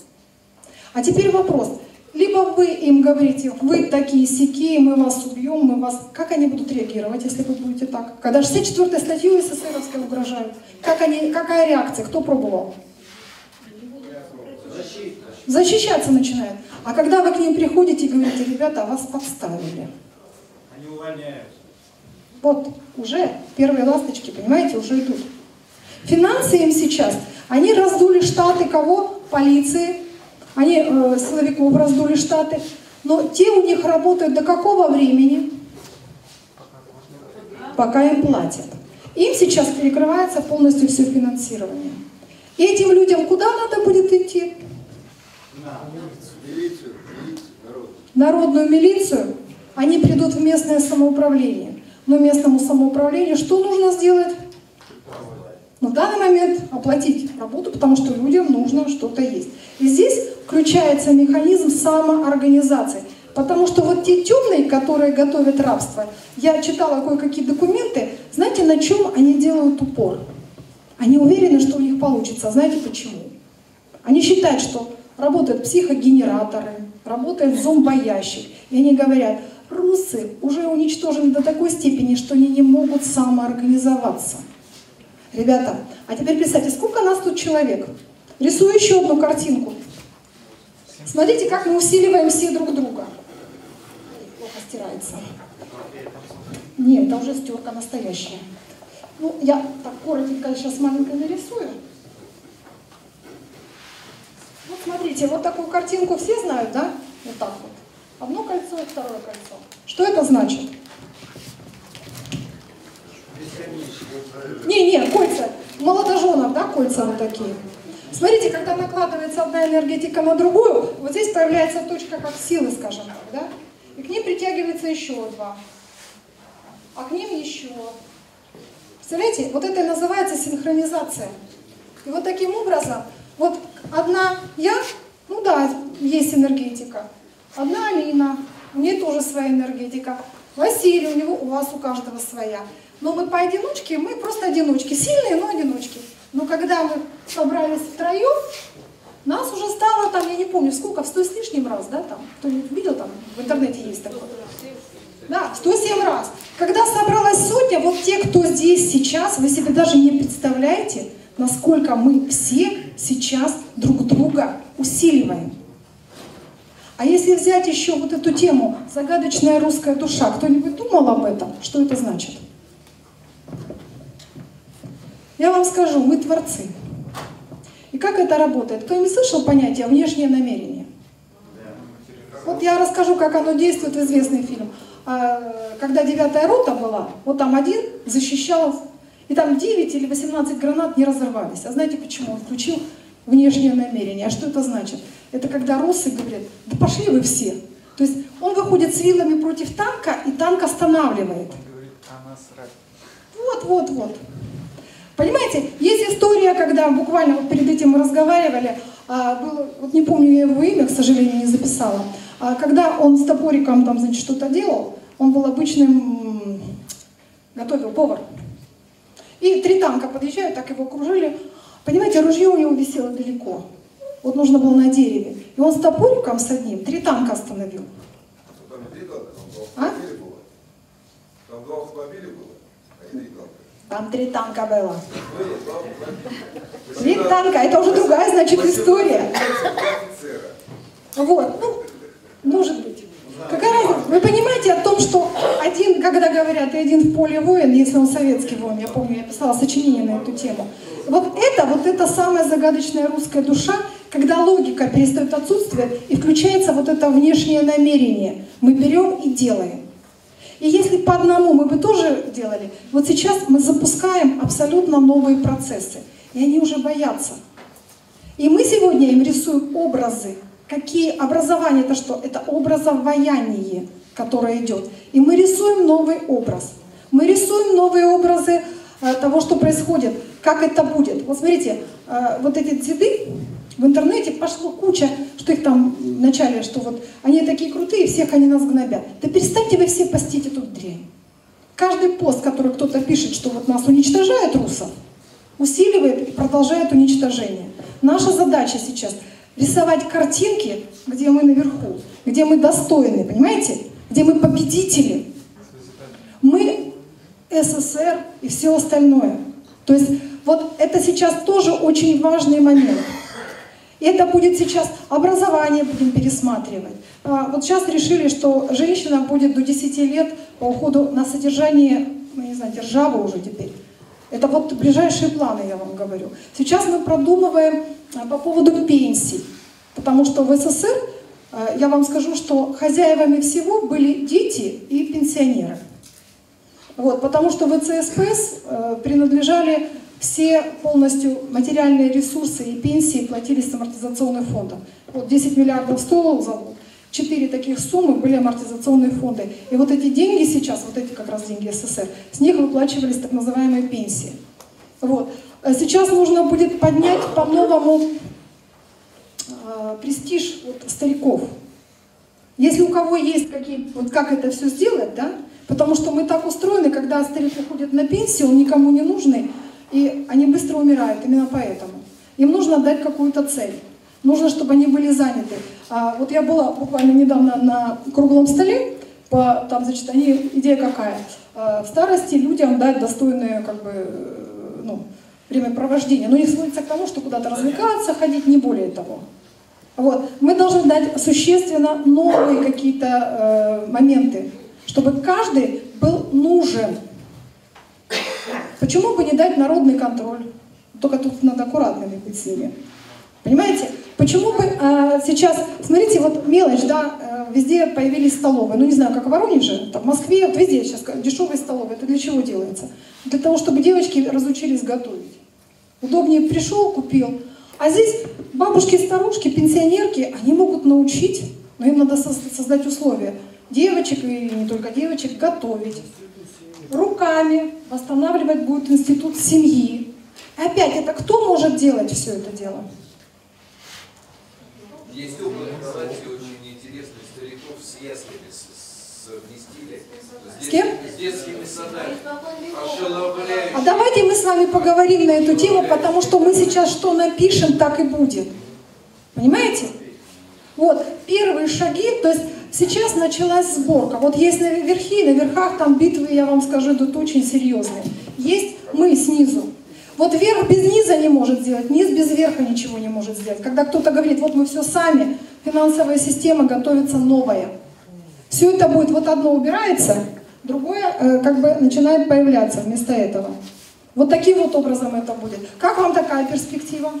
А теперь вопрос. Либо вы им говорите, вы такие сякие, мы вас убьем, мы вас... Как они будут реагировать, если вы будете так? Когда 64-й статью СССРовской угрожают, какая реакция? Кто пробовал? Защищаться начинают. А когда вы к ним приходите и говорите, ребята, вас подставили. Они увольняются. Вот уже первые ласточки, понимаете, уже идут. Финансы им сейчас, они раздули штаты кого? Полиции, они силовиков раздули штаты, но те у них работают до какого времени? Пока им платят. Им сейчас перекрывается полностью все финансирование. И этим людям куда надо будет идти? Народную милицию. Они придут в местное самоуправление. Но местному самоуправлению что нужно сделать? Но в данный момент оплатить работу, потому что людям нужно что-то есть. И здесь включается механизм самоорганизации. Потому что вот те темные, которые готовят рабство, я читала кое-какие документы, знаете, на чем они делают упор? Они уверены, что у них получится. Знаете почему? Они считают, что работают психогенераторы, работает зомбоящик. И они говорят, русы уже уничтожены до такой степени, что они не могут самоорганизоваться. Ребята, а теперь представьте, сколько нас тут человек? Рисую еще одну картинку. Смотрите, как мы усиливаем все друг друга. Плохо стирается. Нет, это уже стерка настоящая. Ну, я так коротенько сейчас маленько нарисую. Вот смотрите, вот такую картинку все знают, да? Вот так вот. Одно кольцо и второе кольцо. Что это значит? Не, кольца. Молодоженов, да, кольца вот такие. Смотрите, когда накладывается одна энергетика на другую, вот здесь появляется точка как силы, скажем так, да? И к ним притягивается еще два. А к ним еще. Представляете, вот это и называется синхронизация. И вот таким образом, вот одна я, ну да, есть энергетика. Одна Алина, у нее тоже своя энергетика. Василий, у вас у каждого своя. Но мы поодиночке, мы просто одиночки. Сильные, но одиночки. Но когда мы собрались втроем, нас уже стало там, я не помню сколько, в 100 с лишним раз, да, там, кто-нибудь видел, там в интернете есть такое? Да, 107 раз. Когда собралась сотня, вот те, кто здесь сейчас, вы себе даже не представляете, насколько мы все сейчас друг друга усиливаем. А если взять еще вот эту тему «Загадочная русская душа», кто-нибудь думал об этом? Что это значит? Я вам скажу, мы творцы. И как это работает? Кто-нибудь слышал понятие «внешнее намерение»? Вот я расскажу, как оно действует, известный фильм. Когда 9-я рота была, вот там один защищал, и там 9 или 18 гранат не разорвались. А знаете почему? Он включил внешнее намерение. А что это значит? Это когда русы говорят, да пошли вы все. То есть он выходит с вилами против танка, и танк останавливает. Он говорит, а насрать. Вот. Понимаете, есть история, когда буквально вот перед этим мы разговаривали, вот не помню я его имя, к сожалению, не записала, когда он с топориком там, значит, что-то делал, он был обычным, готовил, повар. И 3 танка подъезжают, так его окружили. Понимаете, ружье у него висело далеко. Вот нужно было на дереве. И он с топориком с одним 3 танка остановил. Там 2 автомобиля было, а не 3 танка. Там 3 танка было. 3 танка, это уже другая, значит, история. Вот, ну, может быть. Какая разница? Вы понимаете о том, что один, когда говорят, и один в поле воин, если он советский воин, я помню, я писала сочинение на эту тему. Вот это самая загадочная русская душа, когда логика перестает отсутствовать и включается вот это внешнее намерение. Мы берем и делаем. И если по одному мы бы тоже делали, вот сейчас мы запускаем абсолютно новые процессы, и они уже боятся. И мы сегодня им рисуем образы. Какие образования? Это что? Это образование, которое идет. И мы рисуем новый образ. Мы рисуем новые образы того, что происходит, как это будет. Вот смотрите, вот эти деды, в интернете пошло куча, что их там в начале, что вот они такие крутые, всех они нас гнобят. Да перестаньте вы все постить эту дрянь. Каждый пост, который кто-то пишет, что вот нас уничтожают, русов, усиливает и продолжает уничтожение. Наша задача сейчас рисовать картинки, где мы наверху, где мы достойны, понимаете? Где мы победители. Мы СССР и все остальное. То есть вот это сейчас тоже очень важный момент. И это будет сейчас образование будем пересматривать. Вот сейчас решили, что женщина будет до 10 лет по уходу на содержание, ну не знаю, державы уже теперь. Это вот ближайшие планы, я вам говорю. Сейчас мы продумываем по поводу пенсий. Потому что в СССР, я вам скажу, что хозяевами всего были дети и пенсионеры. Вот, потому что в ВЦСПС принадлежали все полностью материальные ресурсы и пенсии платились с амортизационных фондов. Вот 10 миллиардов стол зовут. 4 таких суммы были амортизационные фонды. И вот эти деньги сейчас, вот эти как раз деньги СССР, с них выплачивались так называемые пенсии. Вот. Сейчас нужно будет поднять по-новому престиж вот, стариков. Если у кого есть какие, вот как это все сделать, да? Потому что мы так устроены, когда старик уходит на пенсию, он никому не нужный, и они быстро умирают, именно поэтому. Им нужно дать какую-то цель. Нужно, чтобы они были заняты. Вот я была буквально недавно на круглом столе, там, значит, идея какая? В старости людям дать достойное, как бы, ну, времяпровождение. Но не сводится к тому, что куда-то развлекаться, ходить, не более того. Вот. Мы должны дать существенно новые какие-то моменты, чтобы каждый был нужен. Почему бы не дать народный контроль? Только тут надо аккуратными быть с ними. Понимаете? Почему бы сейчас, смотрите, вот мелочь, да, везде появились столовые. Ну не знаю, как в Воронеже, там, в Москве, вот везде сейчас дешевые столовые. Это для чего делается? Для того, чтобы девочки разучились готовить. Удобнее пришел, купил. А здесь бабушки, старушки, пенсионерки, они могут научить, но им надо создать условия. Девочек, и не только девочек, готовить. Руками восстанавливать будет институт семьи. И опять, это кто может делать все это дело? Есть опыт, кстати, очень интересный, стариков с яслями совместили. С кем? С детскими садами. Ошеломляюще. А давайте мы с вами поговорим на эту тему, потому что мы сейчас что напишем, так и будет. Понимаете? Вот, первые шаги, то есть сейчас началась сборка. Вот есть на верхах там битвы, я вам скажу, идут очень серьезные. Есть мы снизу. Вот верх без низа не может сделать, низ без верха ничего не может сделать. Когда кто-то говорит, вот мы все сами, финансовая система готовится новая. Все это будет, вот одно убирается, другое как бы начинает появляться вместо этого. Вот таким вот образом это будет. Как вам такая перспектива?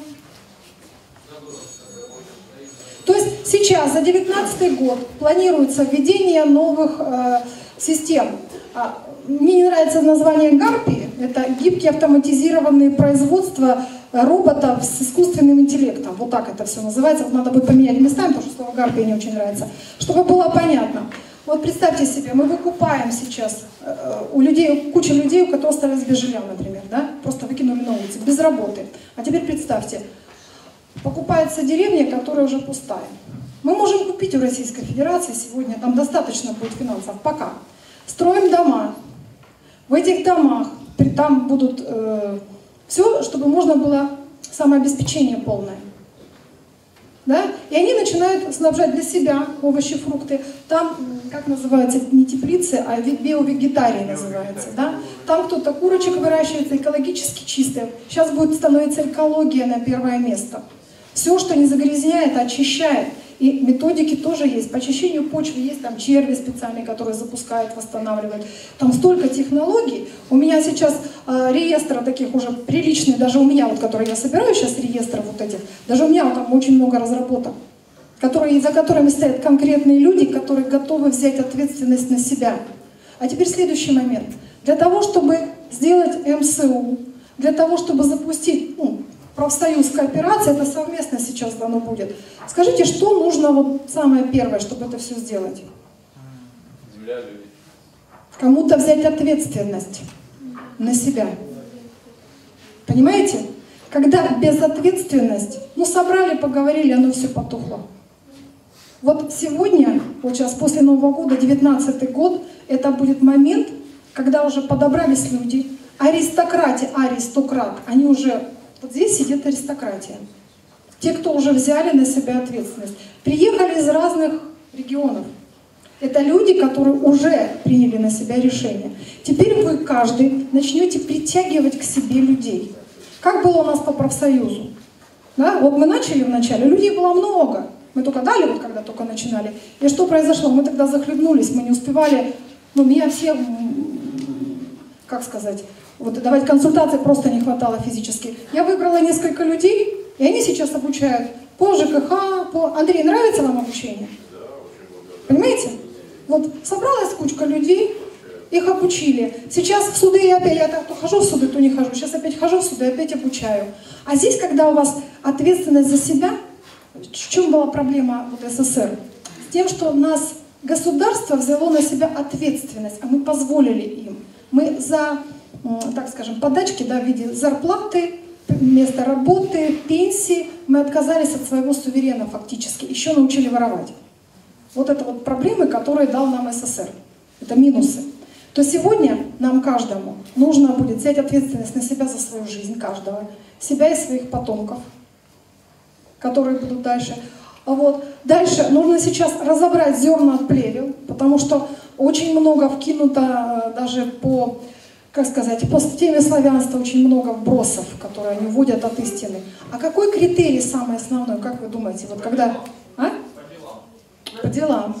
То есть сейчас, за 2019 год, планируется введение новых систем. Мне не нравится название Гарпии. Это гибкие автоматизированные производства роботов с искусственным интеллектом. Вот так это все называется. Вот надо будет поменять местами, потому что слово Гарпия не очень нравится. Чтобы было понятно. Вот представьте себе, мы выкупаем сейчас у людей, куча людей, у которых остались без жилья, например, да? Просто выкинули на улице, без работы. А теперь представьте, покупается деревня, которая уже пустая. Мы можем купить у Российской Федерации сегодня, там достаточно будет финансов, пока. Строим дома. В этих домах там будут все, чтобы можно было самообеспечение полное. Да? И они начинают снабжать для себя овощи, фрукты. Там, как называется, не теплицы, а биовегетарий называется. Да? Там кто-то курочек выращивает, экологически чистое. Сейчас будет становиться экология на первое место. Все, что не загрязняет, очищает. И методики тоже есть. По очищению почвы есть там черви специальные, которые запускают, восстанавливают. Там столько технологий. У меня сейчас реестры таких уже приличные, даже у меня, вот, которые я собираю сейчас, реестры вот этих, даже у меня вот, там очень много разработок, за которыми стоят конкретные люди, которые готовы взять ответственность на себя. А теперь следующий момент. Для того, чтобы сделать МСУ, для того, чтобы запустить профсоюз кооперации, это совместно сейчас дано будет. Скажите, что нужно вот самое первое, чтобы это все сделать? Земля, люди. Кому-то взять ответственность на себя. Понимаете? Когда безответственность, собрали, поговорили, оно все потухло. Вот сегодня, вот сейчас после Нового года, 2019 год, это будет момент, когда уже подобрались люди, аристократ, они уже... Вот здесь сидит аристократия. Те, кто уже взяли на себя ответственность. Приехали из разных регионов. Это люди, которые уже приняли на себя решение. Теперь вы, каждый, начнете притягивать к себе людей. Как было у нас по профсоюзу? Да? Вот мы начали вначале, людей было много. Мы только дали, вот когда только начинали. И что произошло? Мы тогда захлебнулись, мы не успевали, ну, меня все, как сказать, вот давать консультации просто не хватало физически. Я выбрала несколько людей, и они сейчас обучают по ЖКХ, по... Андрей, нравится вам обучение? Понимаете? Вот собралась кучка людей, их обучили. Сейчас в суды я опять, я то хожу в суды, то не хожу. Сейчас опять хожу в суды, опять обучаю. А здесь, когда у вас ответственность за себя, в чем была проблема вот СССР? С тем, что нас государство взяло на себя ответственность, а мы позволили им. Мы за, так скажем, подачки, да, в виде зарплаты, места работы, пенсии, мы отказались от своего суверена фактически, еще научили воровать. Вот это вот проблемы, которые дал нам СССР. Это минусы. То сегодня нам каждому нужно будет взять ответственность на себя за свою жизнь, каждого, себя и своих потомков, которые будут дальше. Вот. Дальше нужно сейчас разобрать зерна от плевел, потому что очень много вкинуто даже по, как сказать, по теме славянства очень много вбросов, которые они вводят от истины. А какой критерий самый основной, как вы думаете? Вот когда... А? По делам.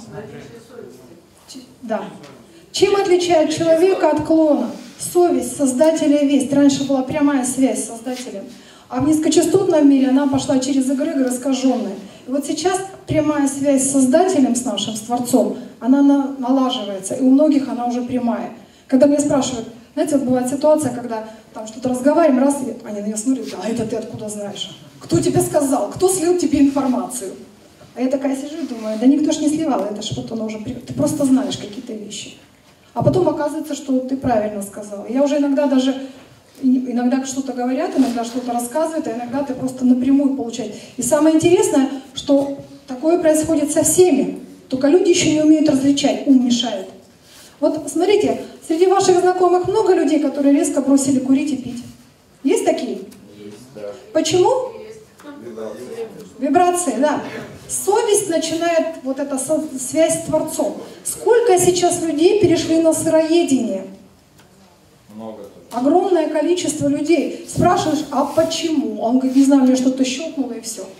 Да. Чем отличает человека от клона? Совесть, создателя весть. Раньше была прямая связь с создателем. А в низкочастотном мире она пошла через эгрегор искаженная. И вот сейчас прямая связь с создателем, с нашим, с Творцом, она налаживается. И у многих она уже прямая. Когда меня спрашивают, знаете, вот бывает ситуация, когда там что-то разговариваем, раз, и они на меня смотрят, а это ты откуда знаешь? Кто тебе сказал? Кто слил тебе информацию? А я такая сижу и думаю, да никто ж не сливал, это ж вот оно уже, ты просто знаешь какие-то вещи. А потом оказывается, что ты правильно сказала. Я уже иногда что-то говорят, иногда что-то рассказывают, а иногда ты просто напрямую получаешь. И самое интересное, что такое происходит со всеми, только люди еще не умеют различать, ум мешает. Вот смотрите, среди ваших знакомых много людей, которые резко бросили курить и пить. Есть такие? Есть, да. Почему? Вибрации, да. Совесть начинает, вот эта связь с Творцом. Сколько сейчас людей перешли на сыроедение? Много. Огромное количество людей. Спрашиваешь, а почему? Он говорит, не знаю, мне что-то щелкнуло и все.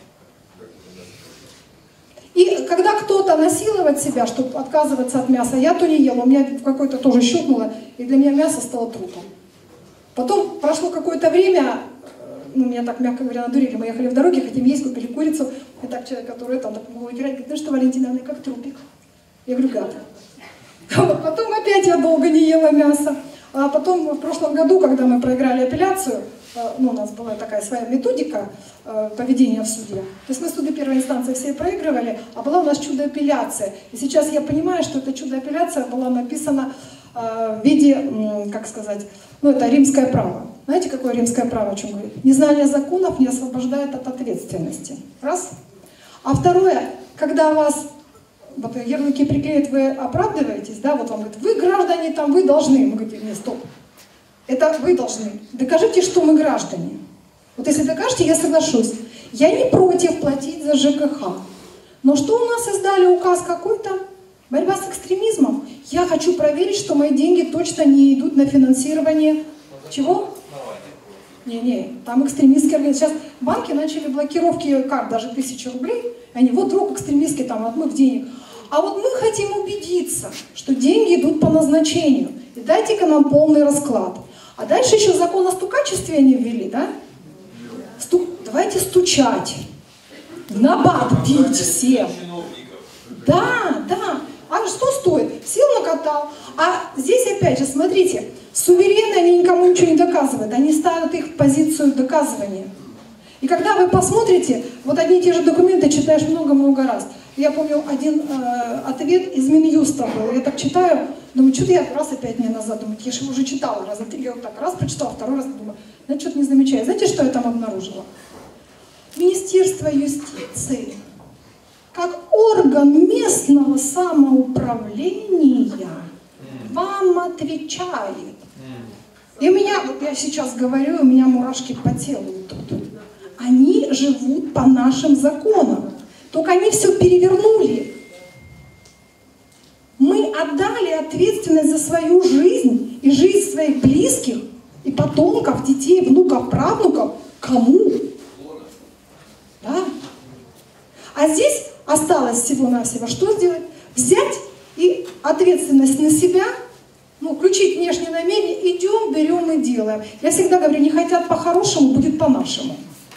И когда кто-то насилует себя, чтобы отказываться от мяса, я то не ела, у меня какое-то тоже щелкнуло, и для меня мясо стало трупом. Потом прошло какое-то время, ну, меня так, мягко говоря, надурили, мы ехали в дороге, хотим есть, купили курицу, и так человек, который там так мог играть, говорит, ну что, Валентина, она как трупик. Я говорю, гад. Вот, потом опять я долго не ела мясо. А потом в прошлом году, когда мы проиграли апелляцию, ну, у нас была такая своя методика поведения в суде. То есть мы суды первой инстанции все проигрывали, а была у нас чудо-апелляция. И сейчас я понимаю, что эта чудо-апелляция была написана в виде, как сказать, ну, это римское право. Знаете, какое римское право о чем говорит? Незнание законов не освобождает от ответственности. Раз. А второе, когда вас вот ярлыки приклеят, вы оправдываетесь, да, вот вам говорят, вы граждане, там, вы должны. Мы говорим, нет, стоп. Это вы должны. Докажите, что мы граждане. Вот если докажете, я соглашусь. Я не против платить за ЖКХ. Но что у нас издали указ какой-то? Борьба с экстремизмом. Я хочу проверить, что мои деньги точно не идут на финансирование. Чего? Не, там экстремистские организации. Сейчас банки начали блокировки карт, даже 1000 рублей. Они, вот вдруг экстремистские там отмыв денег. А вот мы хотим убедиться, что деньги идут по назначению. И дайте-ка нам полный расклад. А дальше еще закон о стукачестве они ввели, да? Давайте стучать. В набат бить всем. Да. А что стоит? Сел накатал. А здесь опять же, смотрите, суверены, они никому ничего не доказывают. Они ставят их в позицию доказывания. И когда вы посмотрите, вот одни и те же документы читаешь много-много раз. Я помню, один ответ из Минюста был. Я так читаю, думаю, что-то я раз опять мне назад, думаю, я же его уже читала раза 3, я вот так раз прочитала, второй раз, думаю, я что-то не замечаю. Знаете, что я там обнаружила? Министерство юстиции, как орган местного самоуправления, вам отвечает. И у меня, вот я сейчас говорю, у меня мурашки по телу тут. Они живут по нашим законам. Только они все перевернули. Мы отдали ответственность за свою жизнь и жизнь своих близких и потомков, детей, внуков, правнуков. Кому? А здесь осталось всего-навсего что сделать? Взять и ответственность на себя, ну, включить внешнее намерение, идем, берем и делаем. Я всегда говорю, не хотят по-хорошему, будет по-нашему.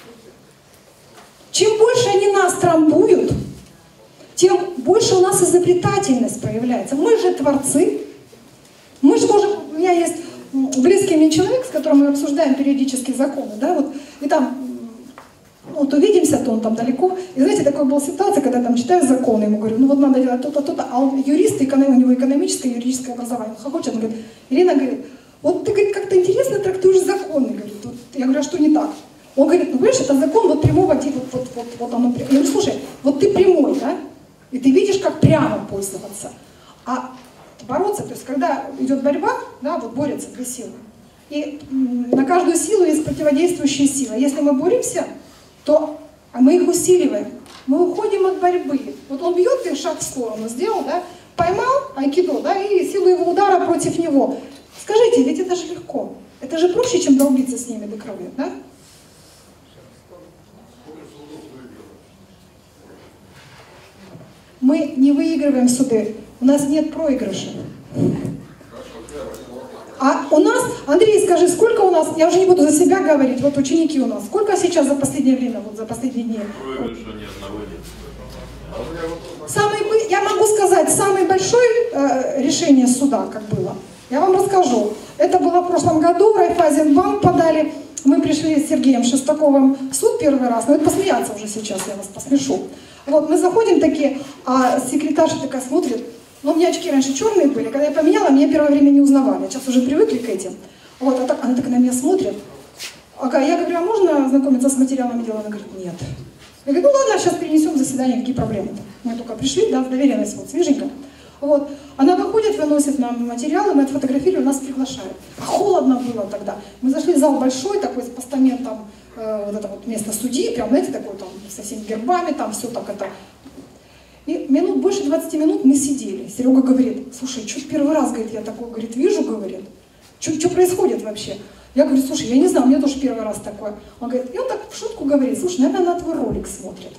Чем больше они нас трамбуют, тем больше у нас изобретательность проявляется. Мы же творцы. Мы же можем... У меня есть близкий мне человек, с которым мы обсуждаем периодически законы, да, вот, и там, ну, то видимся, то он там далеко. И знаете, такая была ситуация, когда я там читаю законы, ему говорю, ну вот надо делать то-то, то-то, а он юрист, у него экономическое, юридическое образование. Он хохочет, он говорит, Ирина, говорит, вот ты, говорит, как-то интересно трактуешь законы, говорит. Вот, я говорю, а что не так? Он говорит, ну, понимаешь, это закон вот прямого, вот оно. Я говорю, слушай, вот ты прямой, да, и ты видишь, как прямо пользоваться. А бороться, то есть когда идет борьба, да, вот борются две силы, и на каждую силу есть противодействующая сила. Если мы боремся, то мы их усиливаем, мы уходим от борьбы. Вот он бьет, и шаг в сторону сделал, да, поймал айкидо, да, и силу его удара против него. Скажите, ведь это же легко, это же проще, чем долбиться с ними до крови, да? Мы не выигрываем суды, у нас нет проигрыша. А у нас, Андрей, скажи, сколько у нас, я уже не буду за себя говорить, вот ученики у нас, сколько сейчас за последнее время, вот за последние дни? Проигрыша ни одного нет. Я могу сказать, самое большое решение суда, как было, я вам расскажу. Это было в прошлом году, Райффайзенбанк подали, мы пришли с Сергеем Шестаковым в суд первый раз, но это посмеяться уже сейчас, я вас посмешу. Вот мы заходим такие, а секретарша такая смотрит, ну у меня очки раньше черные были, когда я поменяла, меня первое время не узнавали, сейчас уже привыкли к этим. Вот, а так, она так на меня смотрит. Ага, я говорю, а можно ознакомиться с материалами дела? Она говорит, нет. Я говорю, ну ладно, сейчас перенесем заседание, какие проблемы-то? Мы только пришли, да, в доверенность, вот, свеженько. Вот. Она выходит, выносит нам материалы, мы отфотографировали, нас приглашают. А холодно было тогда. Мы зашли в зал большой, такой с постаментом, вот это вот место судьи, прям, знаете, такой там со всеми гербами, там все так это. И больше 20 минут мы сидели. Серега говорит, слушай, что первый раз, говорит, я такое, говорит, вижу, говорит, что происходит вообще? Я говорю, слушай, я не знаю, у меня тоже первый раз такое. Он говорит, и он так в шутку говорит, слушай, наверное, она твой ролик смотрит.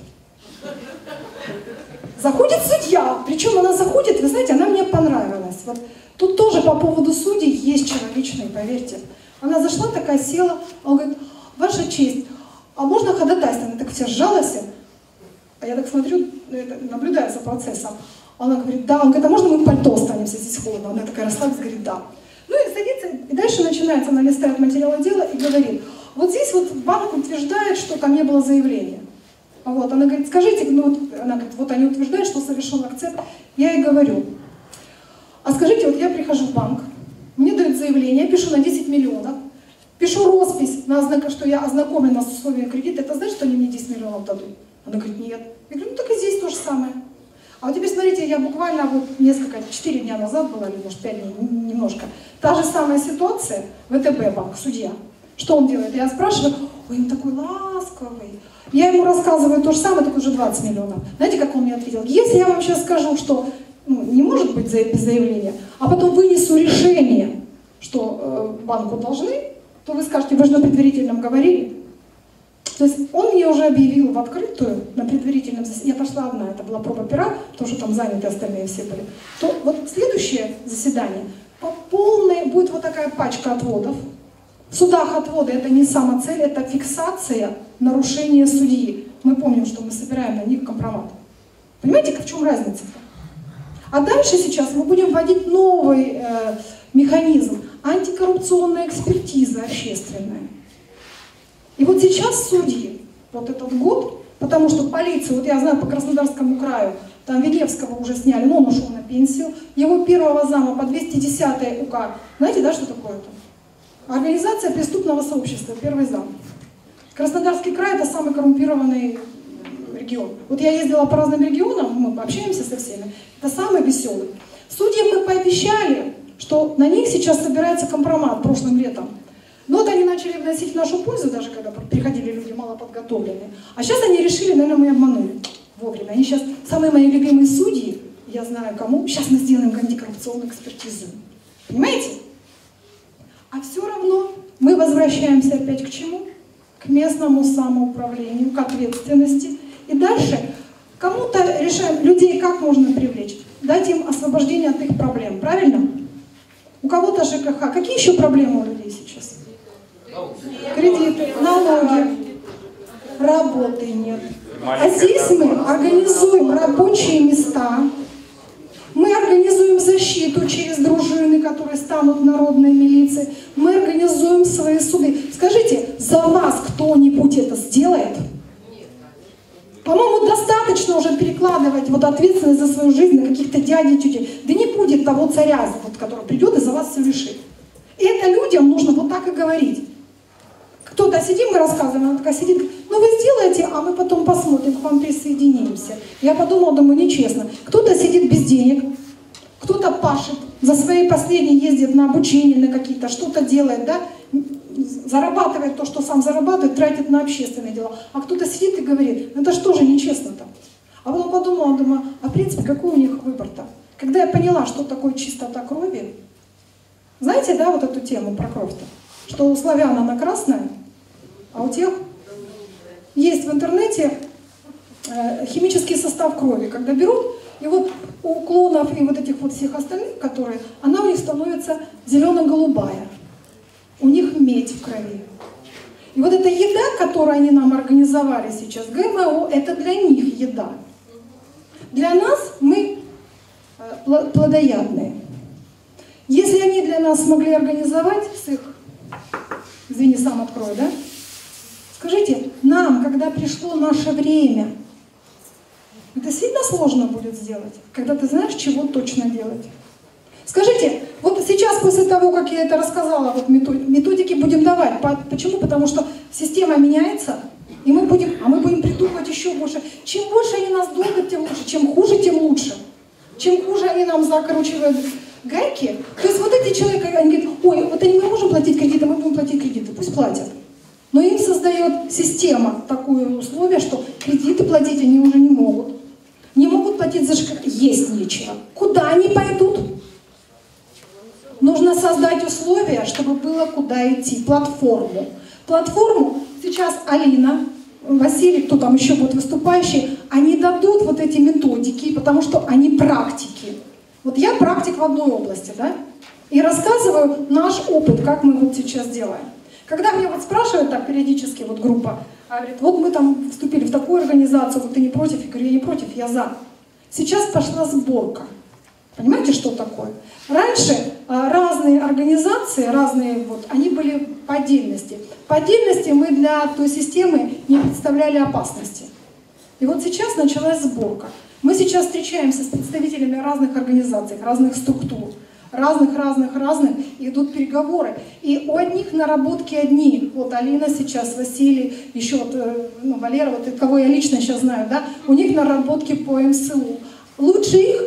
Заходит судья, причем она заходит, вы знаете, она мне понравилась. Вот тут тоже по поводу судей есть человечные, поверьте. Она зашла, такая села, он говорит, ваша честь, а можно ходатайство? Она так вся сжалась, а я так смотрю, наблюдаю за процессом. Она говорит, да, он говорит, а можно мы в пальто останемся, здесь холодно? Она такая расслабилась, говорит, да. Ну и садится, и дальше начинается, она листает материалы дела и говорит, вот здесь вот банк утверждает, что ко мне было заявление. Вот, она говорит, скажите, ну, вот, она говорит, вот они утверждают, что совершен акцепт. Я ей говорю, а скажите, вот я прихожу в банк, мне дают заявление, я пишу на 10 миллионов, пишу роспись, что я ознакомлена с условиями кредита, это значит, что они мне 10 миллионов дадут? Она говорит, нет. Я говорю, ну так и здесь то же самое. А вот теперь смотрите, я буквально вот 4 дня назад была, или может 5 дней, немножко, та же самая ситуация, ВТБ банк, судья. Что он делает? Я спрашиваю, ой, он такой ласковый. Я ему рассказываю то же самое, так уже 20 миллионов. Знаете, как он мне ответил? Если я вам сейчас скажу, что не может быть без заявления, а потом вынесу решение, что банку должны, то вы скажете, вы же на предварительном говорили. То есть он мне уже объявил в открытую, на предварительном заседании, я пошла одна, это была проба пера, потому что там заняты остальные все были, то вот следующее заседание, по полной будет вот такая пачка отводов. В судах отводы это не самоцель, это фиксация нарушения судьи. Мы помним, что мы собираем на них компромат. Понимаете, в чем разница-то? А дальше сейчас мы будем вводить новый механизм, антикоррупционная экспертиза общественная. И вот сейчас судьи, вот этот год, потому что полиция, вот я знаю по Краснодарскому краю, там Веневского уже сняли, но он ушел на пенсию, его первого зама по 210 УК, знаете, да, что такое это? Организация преступного сообщества, первый зам. Краснодарский край – это самый коррумпированный регион. Вот я ездила по разным регионам, мы общаемся со всеми, это самый веселый. Судьям мы пообещали, что на них сейчас собирается компромат прошлым летом. Но вот они начали вносить в нашу пользу, даже когда приходили люди малоподготовленные. А сейчас они решили, наверное, мы обманули вовремя. Они сейчас, самые мои любимые судьи, я знаю кому, сейчас мы сделаем антикоррупционную экспертизу. Понимаете? А все равно мы возвращаемся опять к чему? К местному самоуправлению, к ответственности. И дальше, Кому-то решаем, людей как можно привлечь? Дать им освобождение от их проблем, правильно? У кого-то ЖКХ. Какие еще проблемы у людей сейчас? Кредиты, налоги, работы нет. А здесь мы организуем рабочие места, мы организуем защиту через дружины, которые станут народной милицией, мы организуем свои суды. Скажите, за вас кто-нибудь это сделает? По-моему, достаточно уже перекладывать вот ответственность за свою жизнь на каких-то дядей, тетей. Да не будет того царя, вот, который придет и за вас все решит. И это людям нужно вот так и говорить. Кто-то сидим, мы рассказываем, она такая сидит, ну вы сделаете, а мы потом посмотрим, к вам присоединимся. Я подумала, думаю, нечестно. Кто-то сидит без денег, кто-то пашет, за свои последние ездит на обучение, на какие-то, что-то делает, да, зарабатывает то, что сам зарабатывает, тратит на общественные дела. А кто-то сидит и говорит, ну это что же нечестно-то? А потом подумала, думаю, а в принципе, какой у них выбор-то? Когда я поняла, что такое чистота крови, знаете, да, вот эту тему про кровь-то? Что у славян она красная, а у тех есть в интернете химический состав крови. Когда берут, и вот у клонов и вот этих вот всех остальных, которые, она у них становится зелено-голубая. У них медь в крови. И вот эта еда, которую они нам организовали сейчас, ГМО, это для них еда. Для нас мы плодоядные. Если они для нас смогли организовать с их, извини, сам открою, да? Скажите, нам, когда пришло наше время, это сильно сложно будет сделать, когда ты знаешь, чего точно делать? Скажите, вот сейчас, после того, как я это рассказала, вот методики будем давать. Почему? Потому что система меняется, и мы будем придумывать еще больше. Чем больше они нас долбят, тем лучше. Чем хуже, тем лучше. Чем хуже они нам закручивают гайки. То есть вот эти человек, они говорят, ой, вот мы можем платить кредиты, мы будем платить кредиты, пусть платят. Но им создает система такое условие, что кредиты платить они уже не могут. Не могут платить за ЖКХ, есть нечего. Куда они пойдут? Нужно создать условия, чтобы было куда идти, платформу. Платформу сейчас Алина, Василий, кто там еще будет выступающий, они дадут вот эти методики, потому что они практики. Вот я практик в одной области, да, и рассказываю наш опыт, как мы вот сейчас делаем. Когда меня вот спрашивают так периодически, вот группа, говорит, вот мы там вступили в такую организацию, вот ты не против? Я говорю, я не против, я за. Сейчас пошла сборка. Понимаете, что такое? Раньше разные организации, они были по отдельности. По отдельности мы для той системы не представляли опасности. И вот сейчас началась сборка. Мы сейчас встречаемся с представителями разных организаций, разных структур, разных, идут переговоры. И у одних наработки одни. Вот Алина сейчас, Василий, еще вот, Валера, вот кого я лично сейчас знаю, да, у них наработки по МСУ. Лучше их,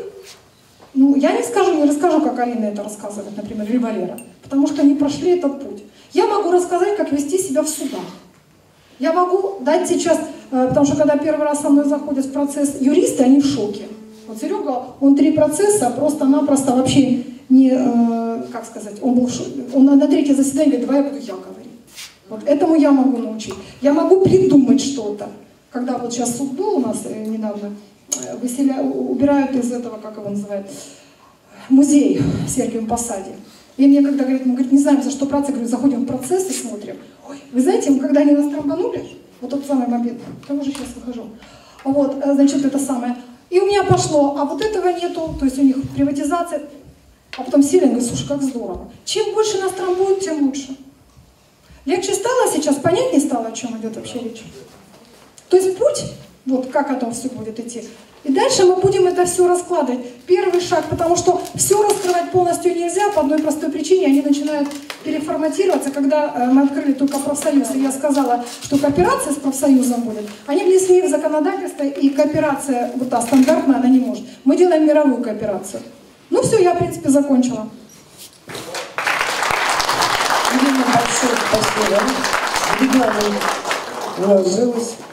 я не расскажу, как Алина это рассказывает, например, или Валера, потому что они прошли этот путь. Я могу рассказать, как вести себя в судах. Я могу дать сейчас, потому что когда первый раз со мной заходят в процесс юристы, они в шоке. Вот Серега, он 3 процесса просто-напросто вообще не, как сказать, он был в шоке. Он на 3-е заседание говорит, давай я буду я говорить. Вот этому я могу научить. Я могу придумать что-то. Когда вот сейчас суд был у нас недавно, убирают из этого, как его называют, музей в Сергиевом Посаде. И мне когда говорят, мы говорит, не знаем, за что браться, я говорю, заходим в процесс и смотрим. Ой, вы знаете, когда они нас трамбанули, вот тот самый момент, я уже сейчас выхожу, вот, значит, это самое. И у меня пошло, а вот этого нету, то есть у них приватизация, а потом сели, говорю, слушай, как здорово. Чем больше нас трамбуют, тем лучше. Легче стало сейчас, понятнее стало, о чем идет вообще речь. То есть путь, вот как оно все будет идти. И дальше мы будем это все раскладывать. Первый шаг, потому что все раскрывать полностью нельзя по одной простой причине. Они начинают переформатироваться. Когда мы открыли только профсоюз, и я сказала, что кооперация с профсоюзом будет, они внесли в законодательство, и кооперация, вот та стандартная, она не может. Мы делаем мировую кооперацию. Ну все, я в принципе закончила. Большое спасибо. Уложилась.